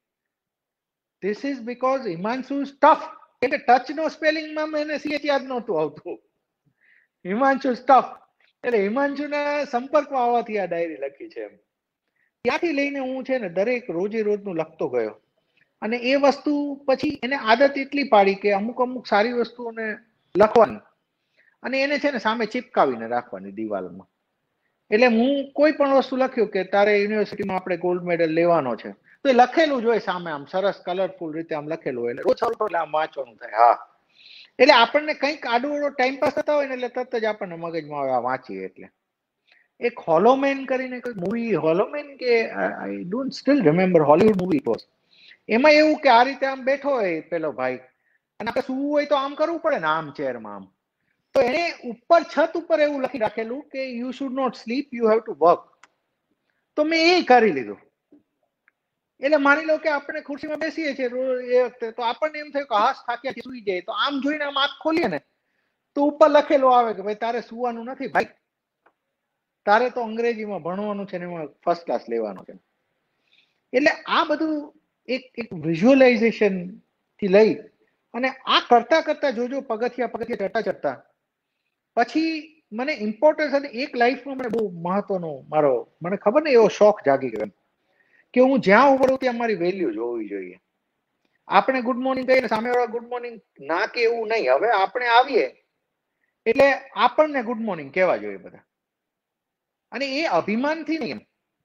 This is because Himanshu tough. એટલે ટચ નો સ્પેલિંગમાં મને CH યાદ નહોતું આવતું. હિમાંશુ ટફ એટલે હિમાંશુના સંપર્કમાં આવવાથી આ ડાયરી લખી છે એમ. ત્યાંથી લઈને હું છે ને દરેક રોજે રોજનું લખતો ગયો. અને એ વસ્તુ પછી એને આદત એટલી પાડી કે અમુક સારી વસ્તુઓને લખવાની અને એને છે ને સામે ચિપકાવીને રાખવાની દિવાલમાં. એટલે હું કોઈ પણ વસ્તુ લખ્યું કે તારે યુનિવર્સિટીમાં આપણે ગોલ્ડ મેડલ લેવાનો છે, તો એ લખેલું જ હોય સામે, આમ સરસ કલરફુલ રીતે આમ લખેલું હોય. એટલે રોજ એટલે આમ વાંચવાનું થાય. હા, એટલે આપણને કંઈક આડું ટાઈમપાસ થતા હોય ને એટલે તરત જ આપણને મગજમાં આવે આ વાંચીએ. એટલે એક હોલોમેન કરીને કોઈ મૂવી, હોલોમેન કે I don't still remember, Hollywood movie it was. એમાં એવું કે આ રીતે આમ બેઠો હોય પેલો ભાઈ અને આપણે સૂવું હોય તો આમ કરવું પડે ને, આમ ચેરમાં આમ. તો એને ઉપર છત ઉપર એવું લખી રાખેલું કે you should not sleep, you have to work. તો મેં એ કરી લીધું. એટલે માની લો કે આપણે ખુરશીમાં બેસીએ છીએ એ વખતે, તો આપણને એમ થયું કે હાશ થાક્યા સુઈ જાય. તો આમ જોઈને આમ આંખ ખોલીએ ને તો ઉપર લખેલું આવે કે ભાઈ તારે સુવાનું નથી ભાઈ, તારે તો અંગ્રેજીમાં ભણવાનું છે ને એમાં ફર્સ્ટ ક્લાસ લેવાનો છે. એટલે આ બધું એક વિઝ્યુઅલાઇઝેશન થી લઈ અને આ કરતા કરતા જોજો પગથિયા ચડતા પછી મને ઇમ્પોર્ટન્સ અને એક લાઈફમાં મને બહુ મહત્વનો મારો મને ખબર ને એવો શોખ જાગી ગયો કે હું જ્યાં ઉભો રહું ત્યાં મારી વેલ્યુ જ હોવી જોઈએ. આપણે ગુડ મોર્નિંગ કહીએ ને સામેવાળા ગુડ મોર્નિંગ ના કે એવું નહીં. હવે આપણે આવીએ એટલે આપણને ગુડ મોર્નિંગ કહેવા જોઈએ બધા. અને એ અભિમાનથી નહીં,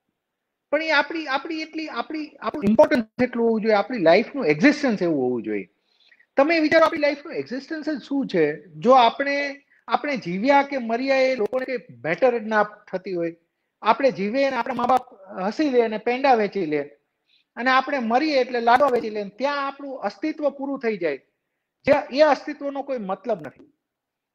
પણ એ આપણું ઇમ્પોર્ટન્સ એટલું હોવું જોઈએ, આપણી લાઈફનું એક્ઝિસ્ટન્સ એવું હોવું જોઈએ. તમે વિચારો આપણી લાઈફનું એક્ઝિસ્ટન્સ જ શું છે જો આપણે જીવ્યા કે મર્યા એ લોકોને કઈ બેટર ના થતી હોય. આપણે જીવીએ ને આપણા મા બાપ હસી લે અને પેંડા વેચી લે અને આપણે મરીએ એટલે લાડવા વેચી લે, ત્યાં આપણું અસ્તિત્વ પૂરું થઈ જાય. એ અસ્તિત્વનો કોઈ મતલબ નથી.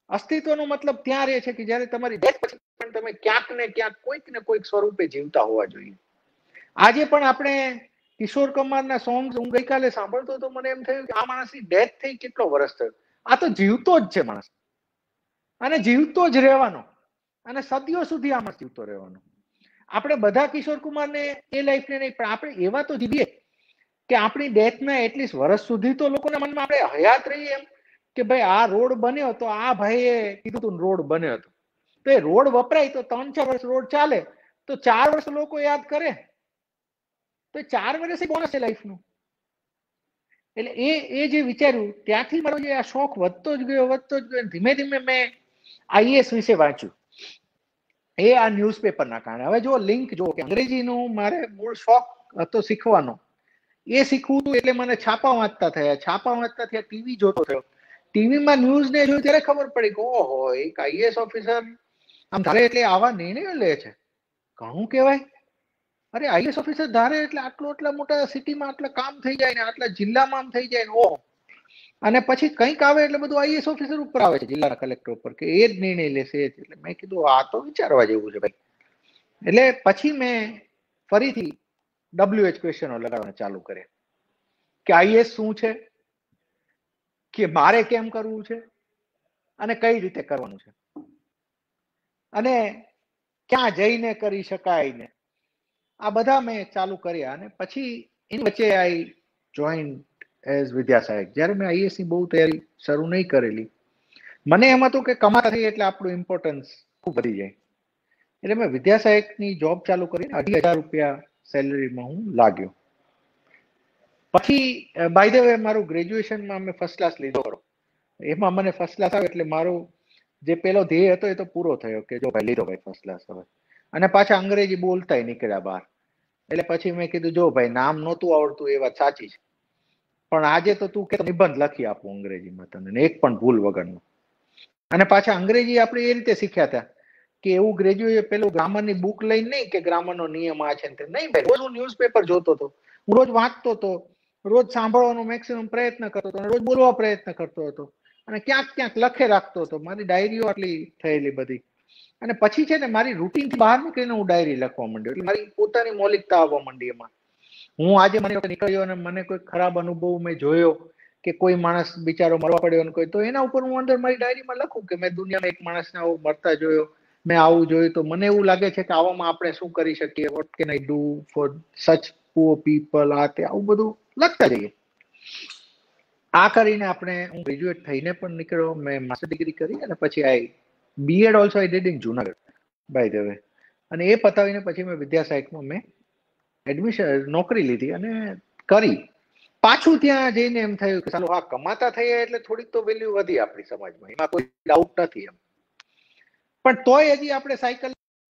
અસ્તિત્વનો મતલબ ત્યાં રહે છે કે જ્યારે તમારી ડેથ પછી પણ તમે ક્યાંક ને ક્યાંક કોઈક ને કોઈક સ્વરૂપે જીવતા હોવા જોઈએ. આજે પણ આપણે કિશોર કુમારના સોંગ્સ હું ગઈકાલે સાંભળતો તો મને એમ થયું કે આ માણસની ડેથ થઈ કેટલો વર્ષ થયો, આ તો જીવતો જ છે માણસ, અને જીવતો જ રહેવાનો, અને સદીઓ સુધી આ માણસ જીવતો રહેવાનો. આપણે બધા કિશોર કુમારને એ લાઈફને નહીં, પણ આપણે એવા તો જીવીએ કે આપણી ડેથના એટલીસ્ટ વર્ષ સુધી તો લોકોના મનમાં આપણે હયાત રહીએ એમ કે ભાઈ આ રોડ બન્યો તો આ ભાઈએ કીધું તું રોડ બન્યો હતો, તો એ રોડ વપરાય તો 3-4 વર્ષ રોડ ચાલે તો 4 વર્ષ લોકો યાદ કરે, તો 4 વર્ષ એ બોનસ છે લાઈફનું. એટલે એ જે વિચાર્યું ત્યાંથી મારો જે આ શોખ વધતો જ ગયો. ધીમે ધીમે મેં આઈએએસ વિશે વાંચ્યું, એ આ ન્યૂઝપેપરના કારણે. હવે જો લિંક જો કે અંગ્રેજીનું મારે મૂળ શોખ હતો શીખવાનો, એ શીખવું હતું એટલે મને છાપા વાંચતા થયા, ટીવી જોતો થયો. ટીવીમાં ન્યૂઝ ને જોયું ત્યારે ખબર પડી કે ઓહો, એક આઈએએસ ઓફિસર આમ ધારે એટલે આવા નિર્ણયો લે છે, ઘણું કહેવાય. અરે આઈએએસ ઓફિસર ધારે એટલે આટલા મોટા સિટીમાં આટલા કામ થઈ જાય ને આટલા જિલ્લામાં આમ થઈ જાય ને ઓહો, અને પછી કંઈક આવે એટલે બધું આઈએએસ ઓફિસર ઉપર આવે છે, જિલ્લાના કલેક્ટર ઉપર, કે એ જ નિર્ણય લેશે. એટલે મેં કીધું આ તો વિચારવા જેવું છે ભાઈ. એટલે પછી મેં ફરીથી WH ક્વેશ્ચનો લગાડવાના ચાલુ કર્યા કે આઈએએસ શું છે, કે મારે કેમ કરવું છે, અને કઈ રીતે કરવાનું છે, અને ક્યાં જઈને કરી શકાય ને આ બધા મેં ચાલુ કર્યા. અને પછી એની વચ્ચે આઈ જોઈન એઝ વિદ્યા સહાયક. જ્યારે મેં આઈએએસ ની બહુ તૈયારી શરૂ નહીં કરેલી, મને એમ હતું કે કમાતા થઈ એટલે આપણું ઇમ્પોર્ટન્સ ખૂબ વધી જાય. એટલે મેં વિદ્યા સહાયકની જોબ ચાલુ કરીને 2,500 રૂપિયા સેલરીમાં હું લાગ્યો. પછી બાય ધ વે મારું ગ્રેજ્યુએશનમાં મેં ફર્સ્ટ ક્લાસ લીધો ખરો. એમાં મને ફર્સ્ટ ક્લાસ આવે એટલે મારો જે પેલો ધ્યેય હતો એ તો પૂરો થયો કે જો ભાઈ લીધો ભાઈ ફર્સ્ટ ક્લાસ હવે. અને પાછા અંગ્રેજી બોલતાય નીકળ્યા બહાર. એટલે પછી મેં કીધું જો ભાઈ નામ નહોતું આવડતું એ વાત સાચી છે, પણ આજે તો તું કે નિબંધ લખી આપું અંગ્રેજીમાં તને, એક પણ ભૂલ વગરનું. અને પાછા અંગ્રેજી આપણે એ રીતે શીખ્યા હતા કે એવું ગ્રેજ્યુએટ પેલું ગ્રામરની બુક લઈને નહીં કે ગ્રામરનો નિયમ આ છે નહીં ભાઈ. રોજ હું ન્યૂઝપેપર જોતો હતો, હું રોજ વાંચતો હતો, રોજ સાંભળવાનો મેક્સિમમ પ્રયત્ન કરતો હતો, રોજ બોલવા પ્રયત્ન કરતો હતો, અને ક્યાંક લખે રાખતો હતો. મારી ડાયરીઓ આટલી થયેલી બધી. અને પછી છે ને મારી રૂટીનથી બહાર નીકળીને હું ડાયરી લખવા માંડ્યો. એટલે મારી પોતાની મૌલિકતા આવવા માંડી એમાં. હું આજે મને નીકળ્યો અને મને કોઈ ખરાબ અનુભવ મેં જોયો કે કોઈ માણસ બિચારો મરવા પડ્યો ને કોઈ, તો એના ઉપર હું અંદર મારી ડાયરીમાં લખું કે મેં દુનિયામાં એક માણસને આવું મરતા જોયો, મેં આવું જોયું, તો મને એવું લાગે છે કે આવામાં આપણે શું કરી શકીએ, what can I do for such poor people, આ તે આવું બધું લખતા જઈએ. આ કરીને આપણે હું ગ્રેજ્યુએટ થઈને પણ નીકળ્યો, મેં માસ્ટર ડિગ્રી કરી, અને પછી BEd also I did in Junagadh by the way. અને એ પતાવીને પછી મેં વિદ્યા સહાયકમાં મેં એડમિશન નોકરી લીધી અને કરી. પાછું ત્યાં જઈને એમ થયું કે ચાલો આ કમાતા થયા એટલે થોડીક તો વેલ્યુ વધી આપણી સમાજમાં, એમાં કોઈ ડાઉટ નથી એમ. પણ તોય હજી આપણે સાયકલ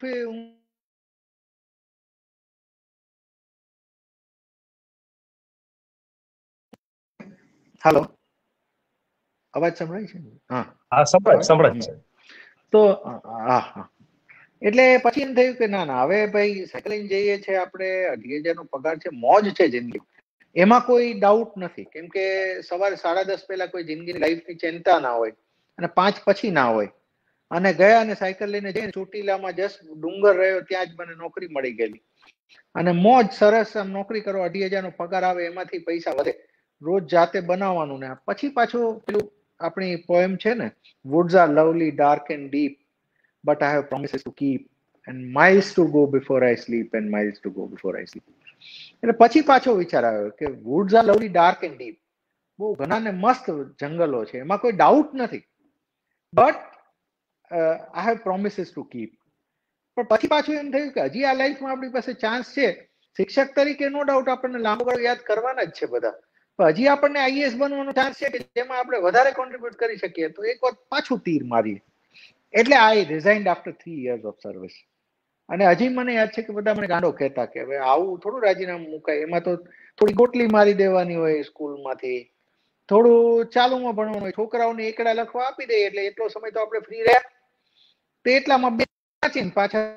હાલો અવાજ સંભળાય છે? હા સંભળાય છે. તો હા, એટલે પછી એમ થયું કે ના હવે ભાઈ સાયકલિંગ જઈએ છે આપણે, 2,500 નો પગાર છે, મોજ છે જિંદગી, એમાં કોઈ ડાઉટ નથી. કેમ કે સવારે 10:30 પહેલા કોઈ જિંદગીની લાઈફની ચિંતા ના હોય, અને 5 પછી ના હોય. અને ગયા અને સાયકલ લઈને જઈને ચોટીલામાં જસ્ટ ડુંગર રહ્યો ત્યાં જ મને નોકરી મળી ગયેલી. અને મોજ સરસ આમ નોકરી કરો, 2,500 નો પગાર આવે, એમાંથી પૈસા વધે, રોજ જાતે બનાવવાનું. ને પછી પાછું પેલું આપણી પોએમ છે ને, woods are lovely dark and deep but I have promises to keep and miles to go before I sleep and miles to go before I sleep. એટલે પછી પાછો વિચાર આવ્યો કે woods are lovely dark and deep, બહુ ઘણા ને મસ્ત જંગલો છે, એમાં કોઈ ડાઉટ નથી, but I have promises to keep. પણ પછી પાછું એમ થયું કે હજી આ લાઈફમાં આપણી પાસે ચાન્સ છે. શિક્ષક તરીકે નો ડાઉટ આપણને લાંબો ગાળો યાદ કરવાના જ છે બધા, પણ હજી આપણને આઈએએસ બનવાનો ચાન્સ છે કે જેમાં આપણે વધારે કોન્ટ્રીબ્યુટ કરી શકીએ, તો એક વખત પાછું તીર મારીએ. એટલે I resigned after 3 years of service. અને હજી મને યાદ છે કે બધા મને ગાંડો કહેતા કે હવે આવું થોડું રાજીનામું મુકાય, એમાં તો થોડી ગોટલી મારી દેવાની હોય સ્કૂલમાંથી, થોડું ચાલુમાં ભણવાનું હોય, છોકરાઓને એકડા લખવા આપી દઈએ એટલે એટલો સમય તો આપણે ફ્રી રહ્યા, તો એટલામાં પાછા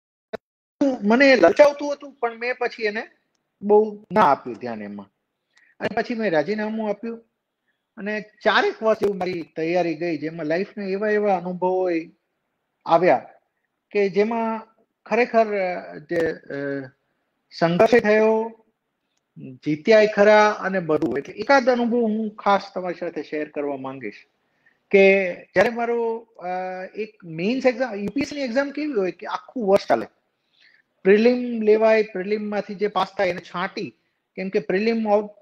મને લલચાવતું હતું, પણ મેં પછી એને બહુ ના આપ્યું ધ્યાન એમાં. અને પછી મેં રાજીનામું આપ્યું અને 4 વર્ષ જેવું મારી તૈયારી ગઈ, જેમાં લાઈફના એવા અનુભવો આવ્યા કે જેમાં ખરેખર જે સંઘર્ષ થયો, જીત્યા ખરા અને બધું. એટલે એકાદ અનુભવ હું ખાસ તમારી સાથે શેર કરવા માંગીશ કે જ્યારે મારો એક મેઇન્સ એક્ઝામ, યુપીએસસી ની એક્ઝામ કેવી હોય કે આખું વર્ષ ચાલે. પ્રિલિમ લેવાય, પ્રિલિમ માંથી જે પાસ થાય એને છાંટી, કેમ કે પ્રિલિમ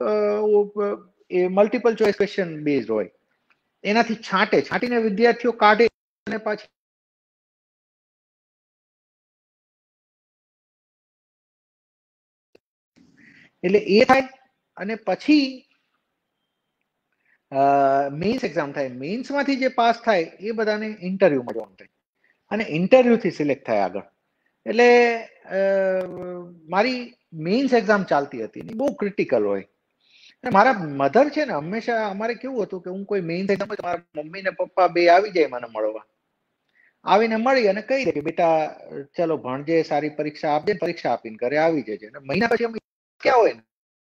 એ મલ્ટિપલ ચોઇસ ક્વેશ્ચન બેઝડ હોય, એનાથી છાંટીને વિદ્યાર્થીઓ કાઢે અને પાછી એટલે એ થાય અને પછી મેઇન્સ એક્ઝામ થાય. મેઇન્સ માંથી જે પાસ થાય એ બધાને ઇન્ટરવ્યુ મળવાનું થાય અને ઇન્ટરવ્યુ થી સિલેક્ટ થાય આગળ. એટલે મારી મેઇન્સ એક્ઝામ ચાલતી હતી, બહુ ક્રિટિકલ હોય. મારા મધર છે ને, હંમેશા અમારે કેવું હતું કે હું કોઈ મેઇન્સ એક્ઝામ હોય તો મારા મમ્મી ને પપ્પા બે આવી જાય મને મળવા, આવીને મળી અને કહી દે કે બેટા ચલો ભણજે, સારી પરીક્ષા આપજે, પરીક્ષા આપીને ઘરે આવી જજે. મહિના પછી અમે ક્યાં હોય ને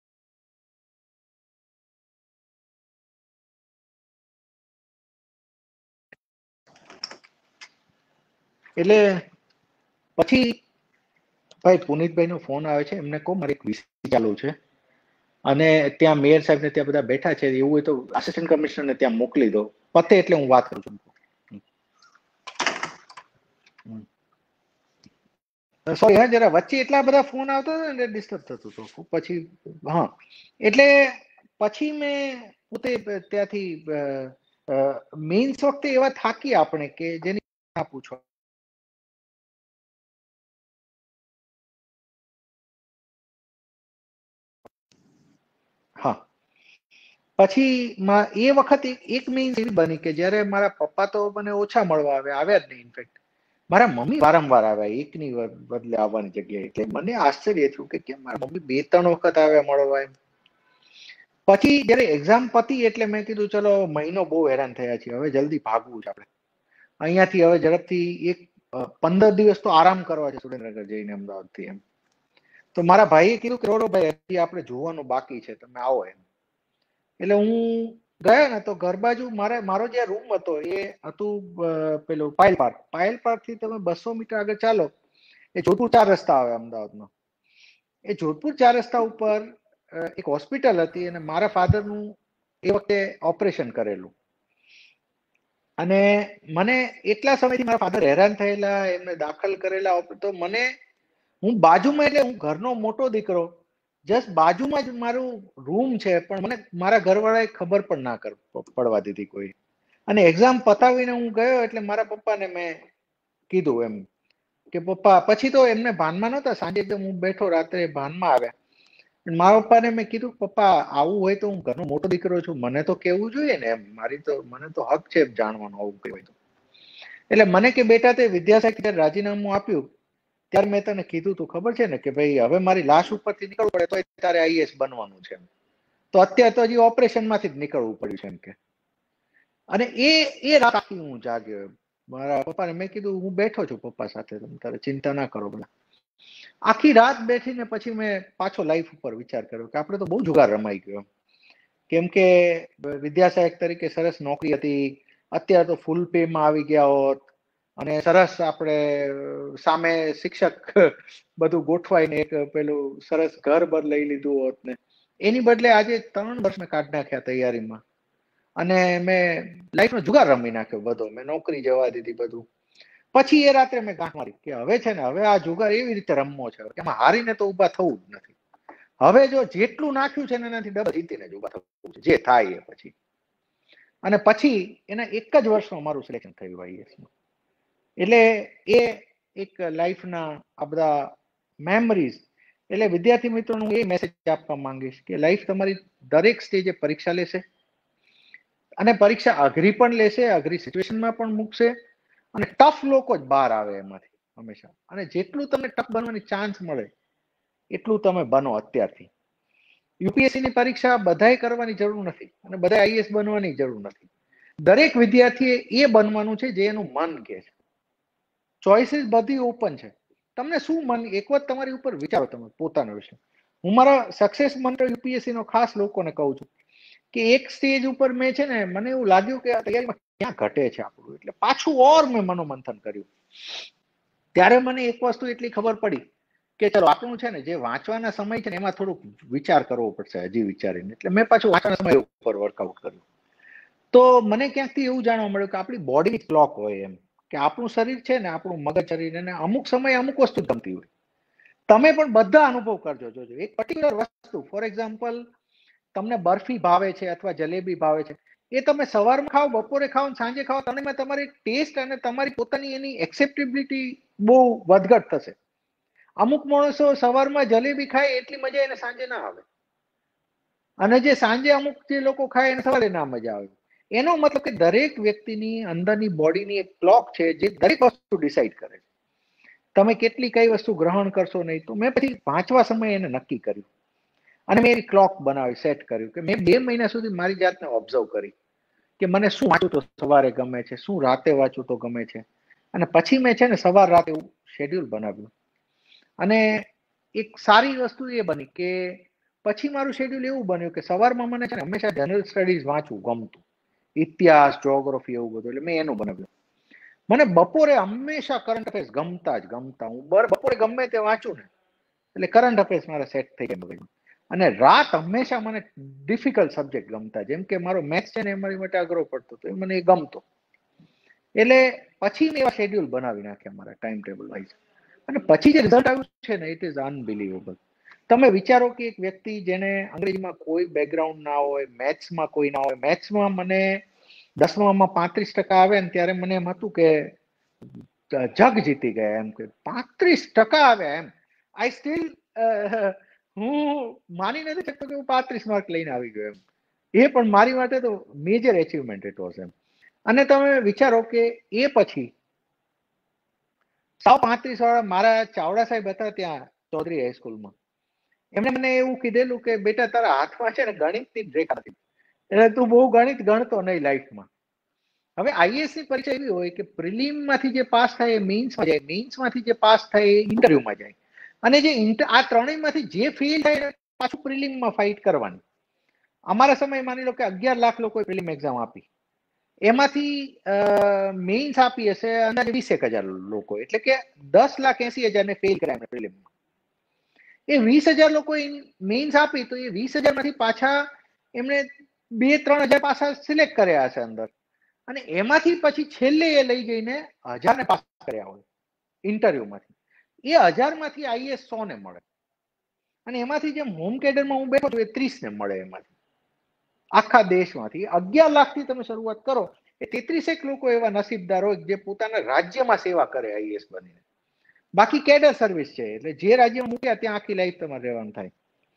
એટલે પછી ભાઈ પુનિતભાઈ નો ફોન આવે છે, એમને કહો મારે એક વિષય ચાલુ છે અને ત્યાં મેયર સાહેબ ને ત્યાં બધા બેઠા છે, એવું હોય તો આસિસ્ટન્ટ કમિશનર ને ત્યાં મોકલી દો, પતે એટલે હું વાત કરું છું. સોરી હા, જરા વચ્ચે એટલા બધા ફોન આવતા હતા ને ડિસ્ટર્બ થતું હતું. પછી હા, એટલે પછી મેં પોતે ત્યાંથી મેઇન્સ વખતે એવા થાકી આપણે કે જેની ના પૂછો. હા, પછી એ વખત એક મેઇન્સ એવી બની કે જ્યારે મારા પપ્પા તો મને ઓછા મળવા આવ્યા જ નહીં. ઇનફેક્ટ મારા મમ્મી વારંવાર આવ્યા, એકની બદલે આવવાની જગ્યાએ. એટલે મને આશ્ચર્ય થયું કે કેમ મારા મમ્મી 2-3 વખત આવ્યા મળવા એમ. પછી જયારે એક્ઝામ પતી એટલે મેં કીધું ચલો મહિનો બહુ હેરાન થયા છીએ, હવે જલ્દી ભાગવું છે આપણે અહીંયાથી, હવે ઝડપથી 15 દિવસ તો આરામ કરવા છે સુરેન્દ્રનગર જઈને અમદાવાદથી એમ. તો મારા ભાઈએ કીધું કે રોડો ભાઈ હજી આપણે જોવાનું બાકી છે, તમે આવો એમ. એટલે હું ગયો ને તો ઘર બાજુ મારો જે રૂમ હતો એ હતું પેલું પાયલ પાર્ક થી તમે 200 મીટર આગળ ચાલો, એ જોધપુર 4 રસ્તા આવે અમદાવાદમાં. એ જોધપુર 4 રસ્તા ઉપર એક હોસ્પિટલ હતી અને મારા ફાધરનું એ વખતે ઓપરેશન કરેલું. અને મને એટલા સમયથી મારા ફાધર હેરાન થયેલા, એમને દાખલ કરેલા, તો હું બાજુમાં, એટલે હું ઘરનો મોટો દીકરો, જસ્ટ બાજુમાં જ મારું રૂમ છે, પણ મને મારા ઘરવાળાએ ખબર પણ ના પડવા દીધી કોઈ. અને એક્ઝામ પતાવીને હું ગયો એટલે મારા પપ્પાને મેં કીધું એમ કે પપ્પા, પછી તો એમને ભાનમાં નહોતા, સાંજે એકદમ હું બેઠો, રાત્રે ભાનમાં આવ્યા. મારા પપ્પાને મેં કીધું પપ્પા આવું હોય તો હું ઘરનો મોટો દીકરો છું, મને તો કેવું જોઈએ ને એમ, મને તો હક છે જાણવાનો આવું કઈ હોય તો. એટલે મને કે બેટા તે વિદ્યાસાગર રાજીનામું આપ્યું ત્યારે મેં તને કીધું તું ખબર છે ને કે ભાઈ હવે મારી લાશ ઉપરથી નીકળવું પડે તો તારે આઈએસ બનવાનું છે, તો અત્યારે તો હજી ઓપરેશન માંથી જ નીકળવું પડ્યું છે એમ કે. અને એ રાત આખી હું જાગ્યો. મારા પપ્પાને મેં કીધું હું બેઠો છું પપ્પા સાથે, તમે તારે ચિંતા ના કરો બધા. આખી રાત બેઠીને પછી મેં પાછો લાઈફ ઉપર વિચાર કર્યો કે આપણે તો બહુ જુગાર રમાઈ ગયો, કેમ કે વિદ્યાસહાયક તરીકે સરસ નોકરી હતી, અત્યારે તો ફૂલ પે માં આવી ગયા હોત અને સરસ આપણે સામે શિક્ષક બધું ગોઠવાઈને એક પેલું સરસ ઘર બર લઈ લીધું હોત ને, એની બદલે આજે 3 વર્ષ મેં કાઢી નાખ્યા તૈયારીમાં અને મેં લાઈફનો જુગાર રમી નાખ્યો બધો, મેં નોકરી જવા દીધી બધું. પછી એ રાત્રે મેં ગાંઠ મારી કે હવે છે ને, હવે આ જુગાર એવી રીતે રમવો છે કે એમાં હારીને તો ઉભા થવું જ નથી. હવે જો જેટલું નાખ્યું છે ને એનાથી ડબલ જીતીને જ ઉભા થવું છે, જે થાય એ પછી. અને પછી એના એક જ વર્ષમાં મારું સિલેક્શન થયું આઈએસમાં. એટલે એ એક લાઈફના આ બધા મેમરીઝ. એટલે વિદ્યાર્થી મિત્રોને હું એ મેસેજ આપવા માંગીશ કે લાઈફ તમારી દરેક સ્ટેજે પરીક્ષા લેશે અને પરીક્ષા અઘરી પણ લેશે, અઘરી સિચ્યુએશનમાં પણ મૂકશે અને ટફ લોકો જ બહાર આવે એમાંથી હંમેશા. અને જેટલું તમને ટફ બનવાની ચાન્સ મળે એટલું તમે બનો અત્યારથી. યુપીએસસી ની પરીક્ષા બધાએ કરવાની જરૂર નથી અને બધાએ આઈએસ બનવાની જરૂર નથી. દરેક વિદ્યાર્થીએ એ બનવાનું છે જે એનું મન કહે છે. ચોઇસીસ બધી ઓપન છે, તમને શું મન, એક વાર તમારી ઉપર વિચારો તમે પોતાના વિશે, હું મારા સક્સેસ મંત્ર યુપીએસસી નો ખાસ લોકોને કહું છું કે એક સ્ટેજ ઉપર મેં છે ને મને એવું લાગ્યું કે આ તૈયારીમાં ક્યાં ઘટે છે આપણું, એટલે પાછું ઓર મેં મનોમંથન કર્યું. ત્યારે મને એક વસ્તુ એટલી ખબર પડી કે ચલો આપણું છે ને જે વાંચવાના સમય છે ને એમાં થોડુંક વિચાર કરવો પડશે હજી વિચારીને, એટલે મેં પાછું વાંચવાના સમય ઉપર વર્કઆઉટ કર્યું. તો મને ક્યાંકથી એવું જાણવા મળ્યું કે આપણી બોડી ક્લોક હોય એમ, કે આપણું શરીર છે ને આપણું મગજ શરીર એને અમુક સમયે અમુક વસ્તુ ગમતી હોય. તમે પણ બધા અનુભવ કરજો, જોજો એક પર્ટિક્યુલર વસ્તુ, ફોર એક્ઝામ્પલ તમને બરફી ભાવે છે અથવા જલેબી ભાવે છે, એ તમે સવારમાં ખાઓ, બપોરે ખાઓ, સાંજે ખાઓ, તમને તમારી ટેસ્ટ અને તમારી પોતાની એની એક્સેપ્ટેબિલિટી બહુ વધઘટ થશે. અમુક માણસો સવારમાં જલેબી ખાય એટલી મજા એને સાંજે ના આવે, અને જે સાંજે અમુક જે લોકો ખાય એને સવારે ના મજા આવે. એનો મતલબ કે દરેક વ્યક્તિની અંદરની બોડીની એક ક્લોક છે જે દરેક વસ્તુ ડિસાઈડ કરે છે તમે કેટલી કઈ વસ્તુ ગ્રહણ કરશો નહીં. તો મેં પછી વાંચવા સમયે એને નક્કી કર્યું અને મેં એની ક્લોક બનાવી, સેટ કર્યું કે મેં 2 મહિના સુધી મારી જાતને ઓબ્ઝર્વ કરી કે મને શું વાંચું તો સવારે ગમે છે, શું રાતે વાંચું તો ગમે છે. અને પછી મેં છે ને સવાર રાત એવું શેડ્યુલ બનાવ્યું. અને એક સારી વસ્તુ એ બની કે પછી મારું શેડ્યુલ એવું બન્યું કે સવારમાં મને છે ને હંમેશા જનરલ સ્ટડીઝ વાંચવું ગમતું, ઇતિહાસ, જ્યોગ્રાફી એવું બધું, એટલે મેં એનું બનાવ્યું. મને બપોરે હંમેશા કરંટ અફેર્સ ગમતા જ ગમતા. હું બપોરે ગમે તે વાંચું ને એટલે કરંટ અફેર્સ મારા સેટ થઈ ગયા. અને રાત હંમેશા મને ડિફિકલ્ટ સબ્જેક્ટ ગમતા, જેમ કે મારો મેથ્સ છે ને એ મારી માટે અઘરો પડતો તો એ મને એ ગમતો. એટલે પછી મેં એવા શેડ્યુલ બનાવી નાખ્યા મારા ટાઈમ ટેબલ વાઇઝ, અને પછી જે રિઝલ્ટ આવ્યું છે ને ઇટ ઇઝ અનબિલીવેબલ. તમે વિચારો કે એક વ્યક્તિ જેને અંગ્રેજીમાં કોઈ બેકગ્રાઉન્ડ ના હોય, મેથ્સમાં કોઈ ના હોય, મેથ્સમાં મને 10માં 35% આવે ને ત્યારે મને એમ હતું કે જગ જીતી ગયા એમ, કે 35% આવ્યા એમ. આઈ સ્ટીલ હું માની નથી શકતો કે હું 35 માર્ક લઈને આવી ગયો એમ. એ પણ મારી માટે તો મેજર એચિવમેન્ટ ઇટ વોઝ એમ. અને તમે વિચારો કે એ પછી 35 વાળા મારા ચાવડા સાહેબ હતા ત્યાં ચૌધરી હાઈસ્કૂલમાં, એમણે મને એવું કીધેલું કે બેટા તારા હાથમાં છે ને ગણિતની રેખા નથી, એટલે તું બહુ ગણિત ગણતો નહીં લાઈફમાં. હવે આઈએએસ ની પરીક્ષા એવી હોય કે પ્રિલિમમાંથી જે પાસ થાય એ મેઇન્સમાં જાય, મેઇન્સમાંથી જે પાસ થાય એ ઇન્ટરવ્યુમાં જાય, અને જે આ ત્રણેયમાંથી જે ફેલ થાય પાછું પ્રિલિમમાં ફાઇટ કરવાની. અમારા સમય માની લો કે 11 લાખ લોકોએ પ્રિલિમ એક્ઝામ આપી, એમાંથી મેઇન્સ આપી હશે અંદાજે 20,000 લોકો, એટલે કે 10,80,000 ને ફેલ કર્યા પ્રિલિમમાં. એ 20,000 લોકો મેઇન્સ આપી તો એ 20,000 માંથી પાછા એમણે 2-3 હજાર પાછા સિલેક્ટ કર્યા હશે અંદર, અને એમાંથી પછી છેલ્લે એ લઈ જઈને 1000 ને પાસ કર્યા હોય ઇન્ટરવ્યુમાંથી. એ 1000 માંથી આઈએએસ 100 ને મળે, અને એમાંથી જેમ હોમ કેડરમાં હું બેઠો છું એ 30 ને મળે. એમાંથી આખા દેશમાંથી 11 લાખથી તમે શરૂઆત કરો એ 33 લોકો એવા નસીબદાર હોય જે પોતાના રાજ્યમાં સેવા કરે આઈએએસ બનીને. બાકી કેડર સર્વિસ છે, એટલે જે રાજ્યમાં મૂક્યા ત્યાં આખી લાઈફ તમારે રહેવાનું થાય.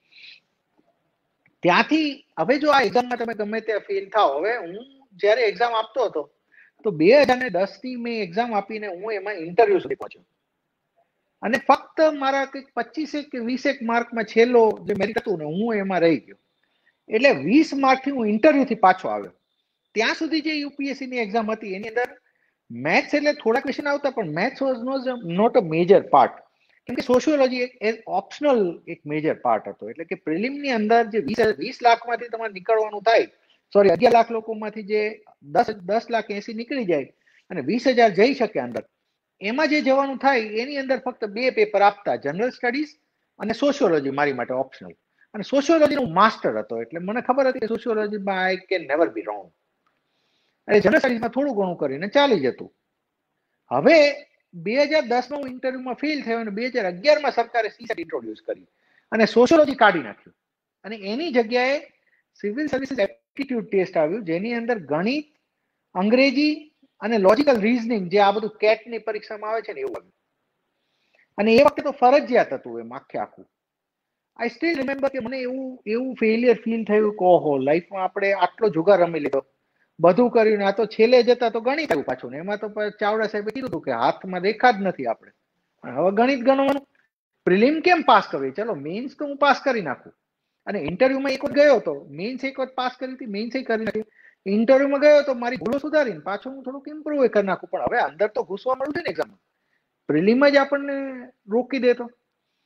ત્યાંથી હવે જો આ એક્ઝામમાં તમે ગમે ત્યાં ફેલ થાવ, હવે હું જ્યારે એક્ઝામ આપતો હતો તો 2010 ની મેં એક્ઝામ આપીને હું એમાં ઇન્ટરવ્યુ સુધી પહોંચ્યો, અને ફક્ત મારા કંઈક 25 કે 20 માર્કમાં છેલ્લો જે મેરિટ હતું ને હું એમાં રહી ગયો. એટલે 20 માર્કથી હું ઇન્ટરવ્યુથી પાછો આવ્યો. ત્યાં સુધી જે યુપીએસસી ની એક્ઝામ હતી એની અંદર મેથ્સ એટલે થોડા ક્વેશ્ચન આવતા, પણ maths was not a major part, કેમ કે સોશિયોલોજી એક ઓપ્શનલ એક મેજર પાર્ટ હતો. એટલે કે પ્રિલિમની અંદર જે 20 લાખમાંથી તમારે નીકળવાનું થાય, સોરી 11 લાખ લોકોમાંથી જે 10,80,000 નીકળી જાય અને 20,000 જઈ શકે અંદર, એમાં જે જવાનું થાય એની અંદર ફક્ત 2 પેપર આપતા, જનરલ સ્ટડીઝ અને સોશિયોલોજી મારી માટે ઓપ્શનલ. અને સોશિયોલોજી હું માસ્ટર હતો, એટલે મને ખબર હતી કે સોશિયોલોજીમાં I can never be wrong, અને જનરલ સ્ટડીઝમાં થોડું ઘણું કરીને ચાલી જતું. હવે 2010માં હું ઇન્ટરવ્યુમાં ફેલ થયો અને 2011માં સરકારે સીસેટ ઇન્ટ્રોડ્યુસ કરી અને સોશિયોલોજી કાઢી નાખ્યું, અને એની જગ્યાએ સિવિલ સર્વિસીસ એપ્ટિટ્યુડ ટેસ્ટ આવ્યું, જેની અંદર ગણિત, અંગ્રેજી અને લોજિકલ રીઝનિંગ, જે આ બધું કેટની પરીક્ષામાં આવે છે ને એવું આવ્યું. અને એ વખતે તો ફરજિયાત હતું એમ આખે આખું. આઈ સ્ટીલ રિમેમ્બર કે મને એવું ફેલિયર ફીલ થયું કે ઓહો, લાઈફમાં આપણે આટલો જુગાર રમી લીધો, બધું કર્યું ને આ તો છેલ્લે જતા તો ગણિત આવ્યું પાછું, ને એમાં તો ચાવડા સાહેબે કીધું હતું કે હાથમાં રેખા જ નથી આપણે, હવે ગણિત ગણવાનું. પ્રિલિમ કેમ પાસ કરવી, ચલો મેઇન્સ તો હું પાસ કરી નાખું, અને ઇન્ટરવ્યુમાં એક વખત ગયો હતો, મેઇન્સ એક વખત પાસ કરી હતી, મેઇન્સ કરી નાખી, ઇન્ટરવ્યુમાં ગયો તો મારી ભૂલો સુધારીને પાછું હું થોડુંક ઇમ્પ્રુવ કરી નાખું, પણ હવે અંદર તો ઘૂસવા મળ્યું છે ને એક્ઝામમાં, પ્રિલિમ જ આપણને રોકી દેતો.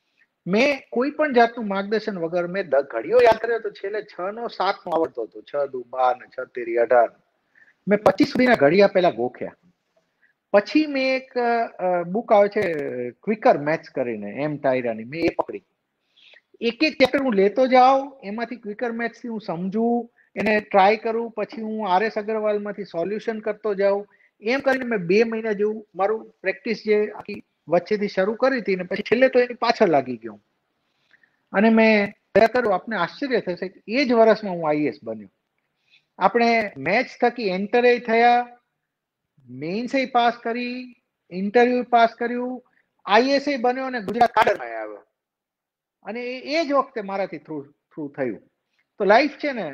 મેં કોઈ પણ જાતનું માર્ગદર્શન વગર મેં ઘડીઓ યાદ કર્યો તો છેલ્લે 6 નો 7 નો આવડતો હતો, 6 દુ 12 ને 6 તેરી 18. મેં 25 સુધીના ઘડિયા પહેલા ગોખ્યા. પછી મેં એક બુક આવે છે ક્વિકર મેથ્સ કરીને, એમ ટાયરાની, મેં એ પકડી. એક એક ચેપ્ટર હું લેતો જાઉં, એમાંથી ક્વિકર મેથ્સ થી હું સમજું, એને ટ્રાય કરું, પછી હું RS અગ્રવાલમાંથી સોલ્યુશન કરતો જાઉં. એમ કરીને મેં 2 મહિના જેવું મારું પ્રેક્ટિસ જે આખી વચ્ચેથી શરૂ કરી હતી ને પછી છેલ્લે તો એની પાછળ લાગી ગયો. અને મેં તૈયાર કર્યું. આપને આશ્ચર્ય થશે કે એ જ વર્ષમાં હું IAS બન્યો. આપણે મેથ્સ થકી એન્ટરે થયા, મેઇન્સ પાસ કરી, ઇન્ટરવ્યુ પાસ કર્યું, IAS બન્યો અને ગુજરાત કાડરમાં આવ્યો. અને એ જ વખતે મારાથી થ્રુ થયું. તો લાઈફ છે ને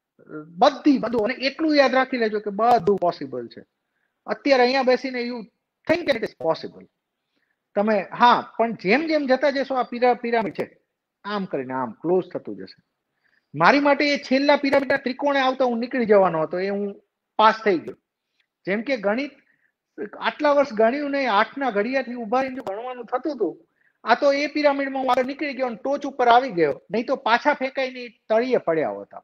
બધું, અને એટલું યાદ રાખી લેજો કે બધું પોસિબલ છે. અત્યારે અહીંયા બેસીને you think it is possible. તમે હા, પણ જેમ જેમ જતા જશો આ પિરામિડ છે, આમ કરીને આમ ક્લોઝ થતું જશે. મારી માટે એ છેલ્લા પિરામિડના ત્રિકોણે આવતા હું નીકળી જવાનો હતો, એ હું પાસ થઈ ગયો. જેમ કે ગણિત આટલા વર્ષ ગણ્યું નહીં, 8ના ઘડિયાથી ઉભા રહીને ભણવાનું થતું હતું, આ તો એ પિરામિડમાં હું આગળ નીકળી ગયો અને ટોચ ઉપર આવી ગયો. નહીં તો પાછા ફેંકાઈને તળિયે પડ્યા હોતા.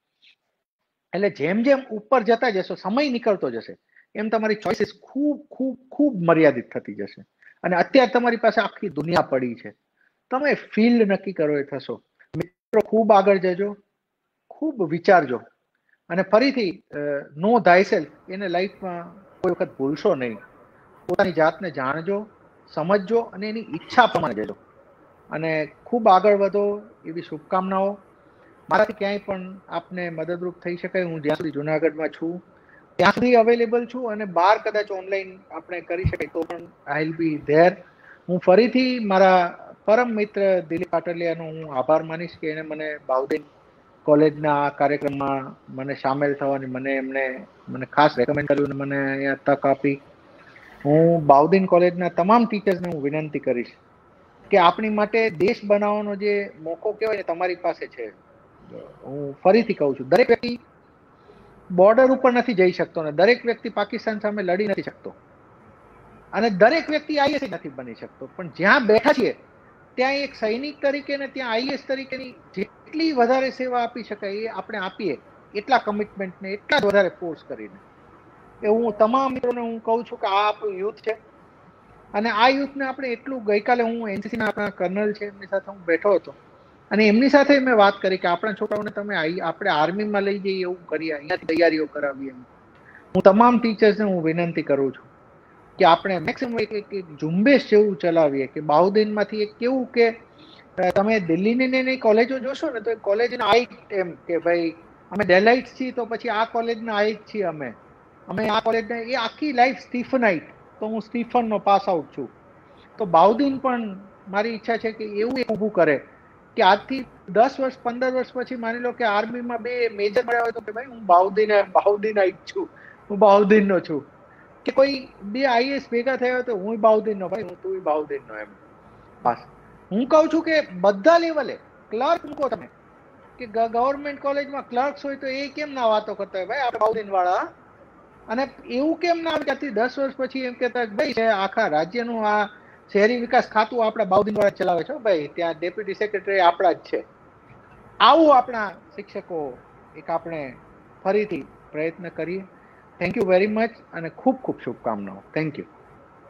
એટલે જેમ જેમ ઉપર જતા જશો, સમય નીકળતો જશે, એમ તમારી ચોઇસીસ ખૂબ ખૂબ ખૂબ મર્યાદિત થતી જશે. અને અત્યારે તમારી પાસે આખી દુનિયા પડી છે. તમે ફિલ્ડ નક્કી કરો એ થશો. મિત્રો, ખૂબ આગળ જજો, ખૂબ વિચારજો, અને ફરીથી નો થાયસેલ્ફ એને લાઈફમાં કોઈ વખત ભૂલશો નહીં. પોતાની જાતને જાણજો, સમજજો અને એની ઈચ્છા પ્રમાણે જજો. અને ખૂબ આગળ વધો એવી શુભકામનાઓ. મારાથી ક્યાંય પણ આપને મદદરૂપ થઈ શકાય, હું જ્યાં સુધી જુનાગઢમાં છું ત્યાં સુધી અવેલેબલ છું, અને બહાર કદાચ ઓનલાઈન આપણે કરી શકાય તો પણ આઈ વિલ બી ધેર. હું ફરીથી મારા પરમ મિત્ર દિલીપ પાટલિયાનો હું આભાર માનીશ કે એને મને બાઉદીન કોલેજના આ કાર્યક્રમમાં મને સામેલ થવાની મને ખાસ રેકમેન્ડ કર્યું અને મને અહીંયા તક આપી. હું બાઉદીન કોલેજના તમામ ટીચર્સને હું વિનંતી કરીશ કે આપણી માટે દેશ બનાવવાનો જે મોકો કહેવાય ને તમારી પાસે છે. હું ફરીથી કહું છું, દરેક વ્યક્તિ બોર્ડર ઉપર નથી જઈ શકતો ને દરેક વ્યક્તિ પાકિસ્તાન સામે લડી નથી શકતો, અને દરેક વ્યક્તિ IAS નથી બની શકતો. પણ જ્યાં બેઠા છીએ ત્યાં એક સૈનિક તરીકે ને ત્યાં IAS તરીકેની જેટલી વધારે સેવા આપી શકાય એ આપણે આપીએ, એટલા કમિટમેન્ટને એટલા જ વધારે ફોર્સ કરીને. એ હું તમામ મિત્રોને હું કહું છું કે આ આપણું યુથ છે, અને આ યુથને આપણે એટલું, ગઈકાલે હું NCCના આપણા કર્નલ છે એમની સાથે હું બેઠો હતો, અને એમની સાથે મેં વાત કરી કે આપણા છોકરાઓને તમે આપણે આર્મીમાં લઈ જઈએ એવું કરીએ, અહીંયાથી તૈયારીઓ કરાવીએ. હું તમામ ટીચર્સને હું વિનંતી કરું છું કે આપણે મેક્સિમમ એક ઝુંબેશ જેવું ચલાવીએ કે બાઉદીનમાંથી એક કેવું કે તમે દિલ્હીની કોલેજો જોશો ને તો એ કોલેજના આઈટ એમ કે ભાઈ અમે ડેલાઇટ્સ છીએ તો પછી આ કોલેજના આઈટ છીએ, અમે આ કોલેજના, એ આખી લાઈફ સ્ટીફનાઇટ. તો હું સ્ટીફનનો પાસ આઉટ છું. તો બાઉદીન પણ મારી ઈચ્છા છે કે એવું એક ઊભું કરે કે આજથી 10 વર્ષ 15 વર્ષ પછી માની લો કે આર્મીમાં 2 મેજર મળ્યા હોય તો કે ભાઈ હું બાઉદીન આઈટ છું, હું બાઉદીનનો છું. કે કોઈ 2 IAS ભેગા થયા હોય તો હું બાઉદીનનો, ભાઈ હું તું બાઉદીનનો, એમ. બસ હું કહું છું કે બધા લેવલે ક્લર્ક મૂકો તમે, કે ગવર્મેન્ટ કોલેજમાં ક્લર્ક્સ હોય તો એ કેમ ના વાતો કરતા હોય ભાઈ આપણે બાઉદીન વાળા, અને એવું કેમ ના આવે કે 10 વર્ષ પછી એમ કહેતા ભાઈ આખા રાજ્યનું આ શહેરી વિકાસ ખાતું આપણા બાઉદીન વાળા ચલાવે છે ભાઈ, ત્યાં ડેપ્યુટી સેક્રેટરી આપણા જ છે. આવું આપણા શિક્ષકો એક આપણે ફરીથી પ્રયત્ન કરીએ. થેન્ક યુ વેરી મચ અને ખૂબ ખૂબ શુભકામનાઓ. Thank you.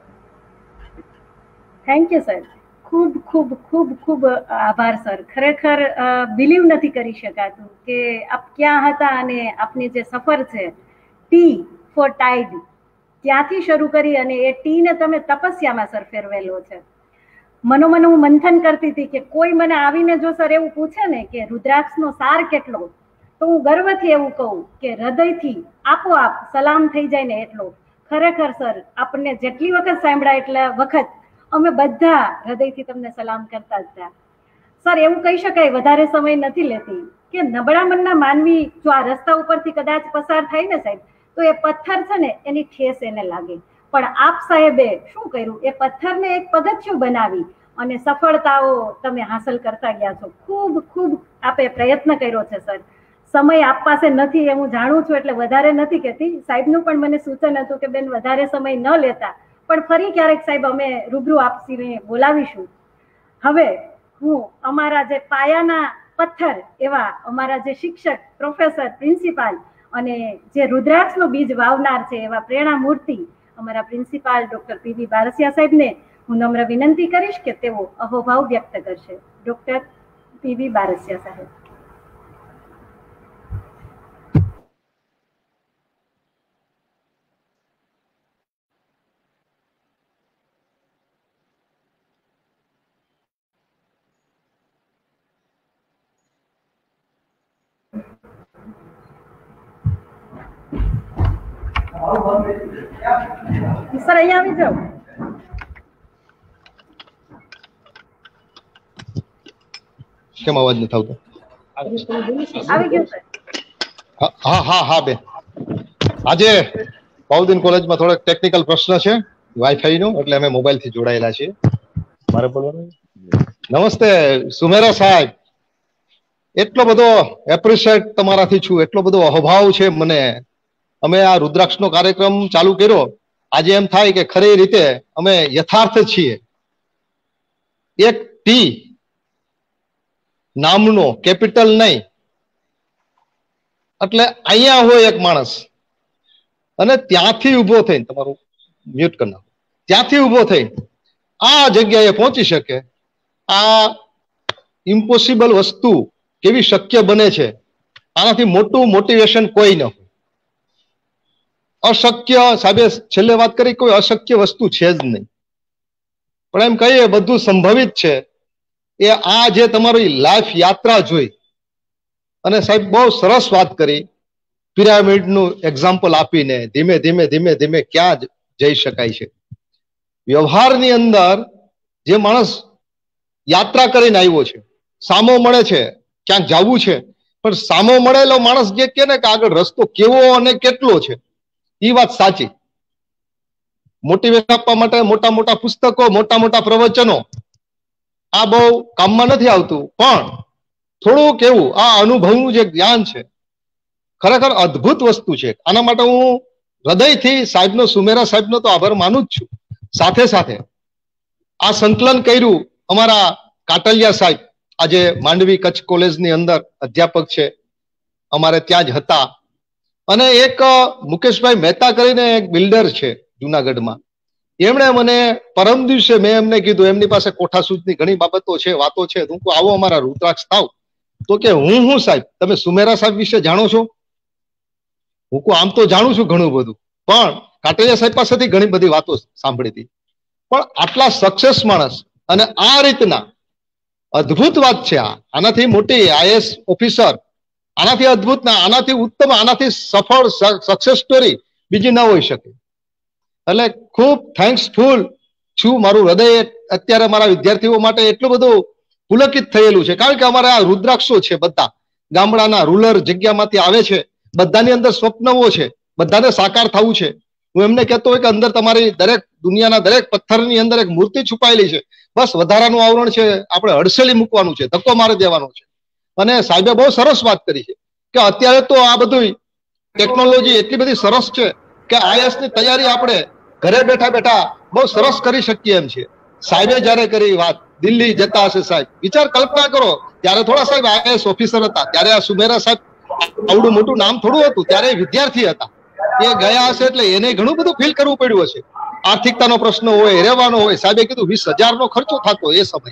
Thank you sir. ખૂબ ખૂબ ખૂબ ખૂબ આભાર સર. ખરેખર બિલીવ નથી કરી શકાતું કે આપ ક્યાં હતા અને આપની જે સફર છે ટી ફોર ટાઈડ ત્યાંથી શરૂ કરી અને એ ટીને તમે તપસ્યામાં સર ફેરવેલો છે. મનોમન હું મંથન કરતી હતી કે કોઈ મને આવીને જો સર એવું પૂછે ને કે રુદ્રાક્ષનો સાર કેટલો, તો હું ગર્વથી એવું કહું કે હૃદયથી આપોઆપ સલામ થઈ જાય ને એટલો. ખરેખર સર આપણને જેટલી વખત સાંભળ્યા એટલા વખત અમે બધા હૃદયથી તમને સલામ કરતા જ હતા. સર એવું કહી શકાય, વધારે સમય નથી લેતી, કે નબળા મનના માનવી જો આ રસ્તા ઉપરથી કદાચ પસાર થાય ને સાહેબ, તો એ પથ્થર છે ને એની ઠેસ એને લાગે. પણ આપ સાહેબે શું કર્યું, એ પથ્થરને એક પગથિયું બનાવી અને સફળતાઓ તમે હાંસલ કરતા ગયા છો. ખૂબ ખૂબ આપે પ્રયત્ન કર્યો છે સર. સમય આપ પાસે નથી એ હું જાણું છું, એટલે વધારે નથી કહેતી. સાહેબનું પણ મને સૂચન હતું કે બેન વધારે સમય ન લેતા, પણ ફરી ક્યારેક સાહેબ અમે રૂબરૂ આપસીને બોલાવીશું. હવે હું અમારા જે પાયાના પથ્થર એવા અમારા જે શિક્ષક, પ્રોફેસર, પ્રિન્સિપાલ અને જે રુદ્રાક્ષનું બીજ વાવનાર છે એવા પ્રેરણા મૂર્તિ અમારા પ્રિન્સિપાલ ડોક્ટર પીવી બારસિયા સાહેબને હું નમ્ર વિનંતી કરીશ કે તેઓ અહોભાવ વ્યક્ત કરશે. ડોક્ટર પીવી બારસિયા સાહેબ. સર અહીંયા આવી જાઓ. કેમ અવાજ નથી આવતો? આવી ગયો સર. હા હા હા બેન, આજે બાઉદીન કોલેજમાં થોડોક ટેકનિકલ પ્રશ્ન છે વાઈફાઈ નો, એટલે અમે મોબાઈલ થી જોડાયેલા છીએ. મારે બોલવાનું. નમસ્તે સુમેરા સાહેબ, એટલો બધો એપ્રિશિએટ તમારાથી છું, એટલો બધો અહોભાવ છે મને. અમે આ રુદ્રાક્ષનો કાર્યક્રમ ચાલુ કર્યો, આજે એમ થાય કે ખરી રીતે અમે યથાર્થ છીએ. એક ટી નામનો, કેપિટલ નહીં, એટલે અહીંયા હોય એક માણસ અને ત્યાંથી ઉભો થઈને, તમારું મ્યુટ કરી નાખો, ત્યાંથી ઉભો થઈને આ જગ્યાએ પહોંચી શકે. આ ઇમ્પોસિબલ વસ્તુ કેવી શક્ય બને છે, આનાથી મોટું મોટિવેશન કોઈ ન હોય. અશક્ય, સાહેબે છેલ્લે વાત કરી, કોઈ અશક્ય વસ્તુ છે જ નહીં, પણ એમ કહીએ બધું સંભવિત છે. એ આ જે તમારી લાઈફ યાત્રા જોઈ, અને સાહેબ બહુ સરસ વાત કરી, પિરામિડનું એક્ઝામ્પલ આપીને ધીમે ધીમે ધીમે ધીમે ક્યાં જઈ શકાય છે. વ્યવહારની અંદર જે માણસ યાત્રા કરીને આવ્યો છે, સામો મળે છે, ક્યાંક જવું છે, પણ સામો મળેલો માણસ જે કે ને કે આગળ રસ્તો કેવો અને કેટલો છે, એ વાત સાચી. મોટિવેશન આપવા માટે મોટા મોટા પુસ્તકો, મોટા મોટા પ્રવચનો, આ બહુ કામમાં નથી આવતું, પણ થોડુંક એવું આ અનુભવનું જે જ્ઞાન છે, ખરેખર અદ્ભુત વસ્તુ છે. આના માટે હું હૃદયથી સાહેબનો, સુમેરા સાહેબનો તો આભાર માનું જ છું. સાથે સાથે આ સંકલન કર્યું અમારા કાટલિયા સાહેબ, આજે માંડવી કચ્છ કોલેજની અંદર અધ્યાપક છે, અમારે ત્યાં જ હતા. અને એક મુકેશભાઈ મહેતા કરીને એક બિલ્ડર છે જુનાગઢમાં, એમણે મને પરમ દિવસે મેં એમને કીધું, એમની પાસે કોઠાસૂદની ઘણી બાબતો છે, વાતો છે. હું કહું આવો અમારા રુદ્રાક્ષ થાવ. તો કે હું સાહેબ, તમે સુમેરા સાહેબ વિશે જાણો છો? હું કહું આમ તો જાણું છું ઘણું બધું, પણ કાટલિયા સાહેબ પાસેથી ઘણી બધી વાતો સાંભળી હતી, પણ આટલા સક્સેસ માણસ અને આ રીતના અદ્ભુત વાત છે. આનાથી મોટી આઈએએસ ઓફિસર, આનાથી અદ્ભુત ના, આનાથી ઉત્તમ, આનાથી સફળ સક્સેસ સ્ટોરી બીજી ન હોઈ શકે. એટલે ખૂબ થેન્ક્સફુલ છું. મારું હૃદય અત્યારે મારા વિદ્યાર્થીઓ માટે એટલું બધું પુલકિત થયેલું છે, કારણ કે અમારા આ રુદ્રાક્ષો છે, બધા ગામડાના રૂરલ જગ્યામાંથી આવે છે, બધાની અંદર સ્વપ્નઓ છે, બધાને સાકાર થવું છે. હું એમને કહેતો હોય કે અંદર તમારી દરેક દુનિયાના દરેક પથ્થરની અંદર એક મૂર્તિ છુપાયેલી છે, બસ વધારાનું આવરણ છે, આપણે હડસેલી મૂકવાનું છે, ધક્કો મારી દેવાનો છે. અને સાહેબે બહુ સરસ વાત કરી છે કે અત્યારે તો આ બધું ટેકનોલોજી એટલી બધી સરસ છે કે આઈએએસ ની તૈયારી આપણે ઘરે બેઠા બેઠા બહુ સરસ કરી શકીએ એમ છે. સાહેબે જયારે કરી વાત, દિલ્હી જતા હશે સાહેબ, વિચાર કલ્પના કરો, ત્યારે થોડા સાહેબ આઈએએસ ઓફિસર હતા, ત્યારે આ સુમેરા સાહેબ આવડું મોટું નામ થોડું હતું, ત્યારે વિદ્યાર્થી હતા. એ ગયા હશે એટલે એને ઘણું બધું ફીલ કરવું પડ્યું હશે. આર્થિકતાનો પ્રશ્ન હોય, રહેવાનો હોય. સાહેબે કીધું 20,000 નો ખર્ચો થતો એ સમય.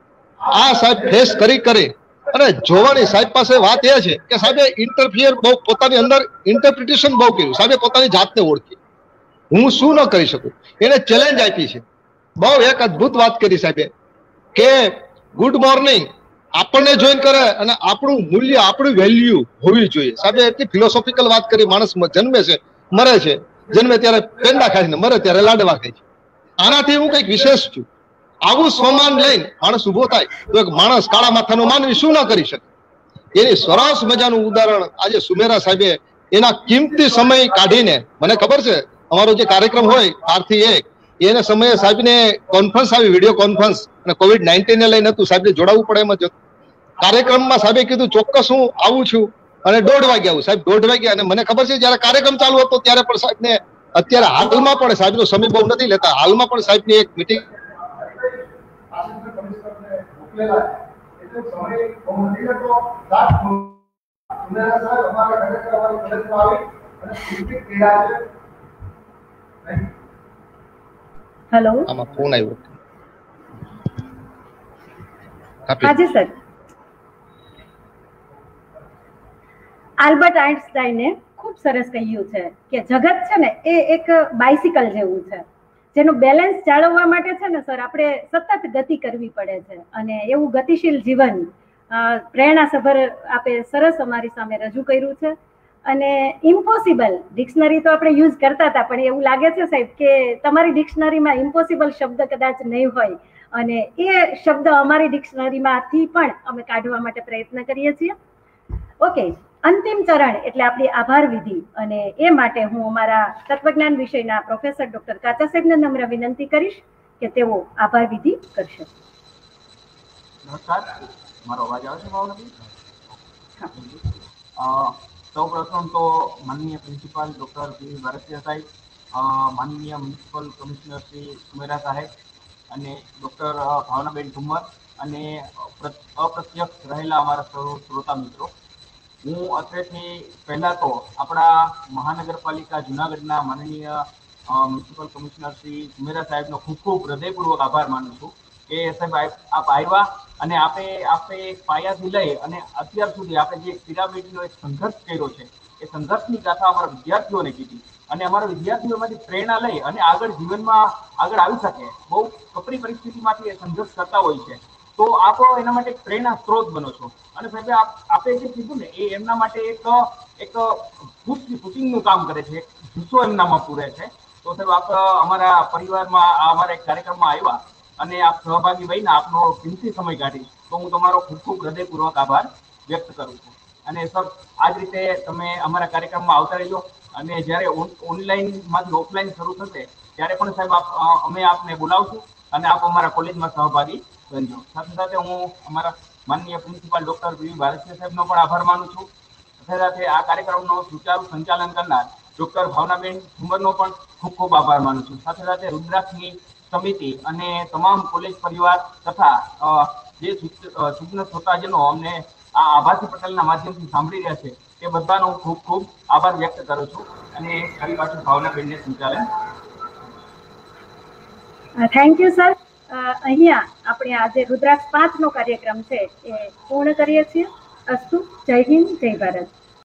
આ સાહેબ ફેસ કરી અને જોવાની સાહેબ પાસે વાત એ છે કે સાહેબે ઇન્ટરફિયર બહુ, પોતાની અંદર ઇન્ટરપ્રિટેશન બહુ કર્યું. સાહેબે પોતાની જાતને ઓળખી, હું શું ન કરી શકું, એને ચેલેન્જ આપી છે. બહુ એક અદ્ભુત વાત કરી સાહેબે કે ગુડ મોર્નિંગ આપણને જોઈન કરે અને આપણું મૂલ્ય, આપણી વેલ્યુ હોવી જોઈએ. સાહેબે એટલી ફિલોસોફિકલ વાત કરી. માણસ જન્મે છે, મરે છે, જન્મે ત્યારે પેંડા ખાય છે, મરે ત્યારે લાડવા ખાય છે. આનાથી હું કઈક વિશેષ છું. આવું સ્વમાન લઈને માણસ ઉભો થાય તો એક માણસ, કાળા માથાનો માનવી શું ના કરી શકે. એની સરસ મજાનું ઉદાહરણ આજે સુમેરા સાહેબે એના કિંમતી સમય કાઢીને, મને ખબર છે અમારો જે કાર્યક્રમ હોય 4 થી 1, એને સમયે સાહેબને કોન્ફરન્સ આવી, વિડીયો કોન્ફરન્સ, અને COVID-19 ને લઈને હતું, સાહેબને જોડાવવું પડે એમ જ હતું. કાર્યક્રમમાં સાહેબે કીધું ચોક્કસ હું આવું છું, અને 1:30 વાગે આવું. સાહેબ 1:30 વાગે, અને મને ખબર છે જયારે કાર્યક્રમ ચાલુ હતો ત્યારે પણ સાહેબને, અત્યારે હાલમાં પણ સાહેબનો સમય બહુ નથી લેતા, હાલમાં પણ સાહેબની એક મીટિંગ આસિસ્ટન્ટ કમિશનરને મોકલેલા છે એટલે સમય બહુ નથી તો સાત સુનેરા સાહેબ અમારા ખરેખર અમારી કોલેજમાં આવી અને સ્પેસિફિક કીડા છે. હેલો, આમાં ફોન આવ્યો. હાજી સર. આલ્બર્ટ આઇન્સ્ટાઈને ખૂબ સરસ કહ્યું છે કે જગત છે ને એ એક બાઇસિકલ જેવું છે, જેનું બેલેન્સ જાળવવા માટે છે ને સર આપણે સતત ગતિ કરવી પડે છે. અને એવું ગતિશીલ જીવન પ્રેરણાસભર આપે સરસ અમારી સામે રજૂ કર્યું છે. અને ઇમ્પોસિબલ ડિક્શનરી તો આપણે યુઝ કરતા હતા, પણ એવું લાગે છે સાહેબ કે તમારી ડિક્શનરીમાં ઇમ્પોસિબલ શબ્દ કદાચ નહીં હોય, અને એ શબ્દ અમારી ડિક્શનરીમાંથી પણ અમે કાઢવા માટે પ્રયત્ન કરીએ છીએ. ઓકે, અંતિમ ચરણ એટલે આપણી આભાર વિધિ, અને એ માટે હું અમારા તત્વજ્ઞાન વિષયના પ્રોફેસર ડોક્ટર કાચા સાહેબને નમ્ર વિનંતી કરીશ કે તેઓ આભાર વિધિ કરશે. નમસ્કાર, મારો અવાજ આવે છે ભાવનાબેન? સૌ પ્રથમ તો માનનીય પ્રિન્સિપાલ ડોક્ટર પી ભારતીય સાહેબ, માનનીય મ્યુનિસિપલ કમિશનર શ્રી સુમેરા સાહેબ અને ડોક્ટર ભાવનાબેન ઠુમ્મર અને અપ્રત્યક્ષ રહેલા અમારા સૌ શ્રોતા મિત્રો, હું અત્રેથી પહેલા તો આપણા મહાનગરપાલિકા જુનાગઢના માનનીય મ્યુનિસિપલ કમિશનર શ્રી સુમેરા સાહેબનો ખૂબ ખૂબ હૃદયપૂર્વક આભાર માનું છું કે સાહેબ આપ આવ્યા અને આપણે પાયાથી લઈ અને અત્યાર સુધી આપણે જે પિરામિડનો એક સંઘર્ષ કર્યો છે એ સંઘર્ષની ગાથા અમારા વિદ્યાર્થીઓને કીધી અને અમારા વિદ્યાર્થીઓમાંથી પ્રેરણા લઈ અને આગળ જીવનમાં આગળ આવી શકે. બહુ કપરી પરિસ્થિતિમાંથી એ સંઘર્ષ કરતા હોય છે, તો આપ એના માટે પ્રેરણા સ્ત્રોત બનો છો. અને સાહેબ આપે જે કીધું ને એ એમના માટે એક પુશિંગનું કામ કરે છે, જુસ્સો એમનામાં પૂરે છે. તો સાહેબ આપ અમારા પરિવારમાં અમારા એક કાર્યક્રમમાં આવ્યા અને આપ સહભાગી બનીને આપનો કિંમતી સમય કાઢી, તો હું તમારો ખૂબ ખૂબ હૃદયપૂર્વક આભાર વ્યક્ત કરું છું. અને સર આ જ રીતે તમે અમારા કાર્યક્રમમાં આવતા રહેજો, અને જ્યારે ઓનલાઈનમાંથી ઓફલાઈન શરૂ થશે ત્યારે પણ સાહેબ અમે આપને બોલાવશું અને આપ અમારા કોલેજમાં સહભાગી બનજો. સાથે સાથે હું અમારા માનનીય પ્રિન્સિપાલ ડોક્ટર પી ભારતીય સાહેબનો પણ આભાર માનું છું. સાથે સાથે આ કાર્યક્રમનો સુચારુ સંચાલન કરનાર ડોક્ટર ભાવનાબેન ઠુમ્મરનો પણ ખૂબ ખૂબ આભાર માનું છું. સાથે સાથે રુદ્રાક્ષની સમિતિ અને તમામ કોલેજ પરિવાર તથા જે સૂક્ષ્મ શ્રોતાજનો અમને આ આભાસી પટેલના માધ્યમથી સાંભળી રહ્યા છે તે બધાનો ખૂબ ખૂબ આભાર વ્યક્ત કરું છું. અને ફરી પાછું ભાવનાબેનને સંચાલન. Thank you sir. અહીંયા આપણે આજે રુદ્રાક્ષ 5નો કાર્યક્રમ છે એ પૂર્ણ કરીએ છીએ. અસ્તુ. જય હિન્દ, જય ભારત.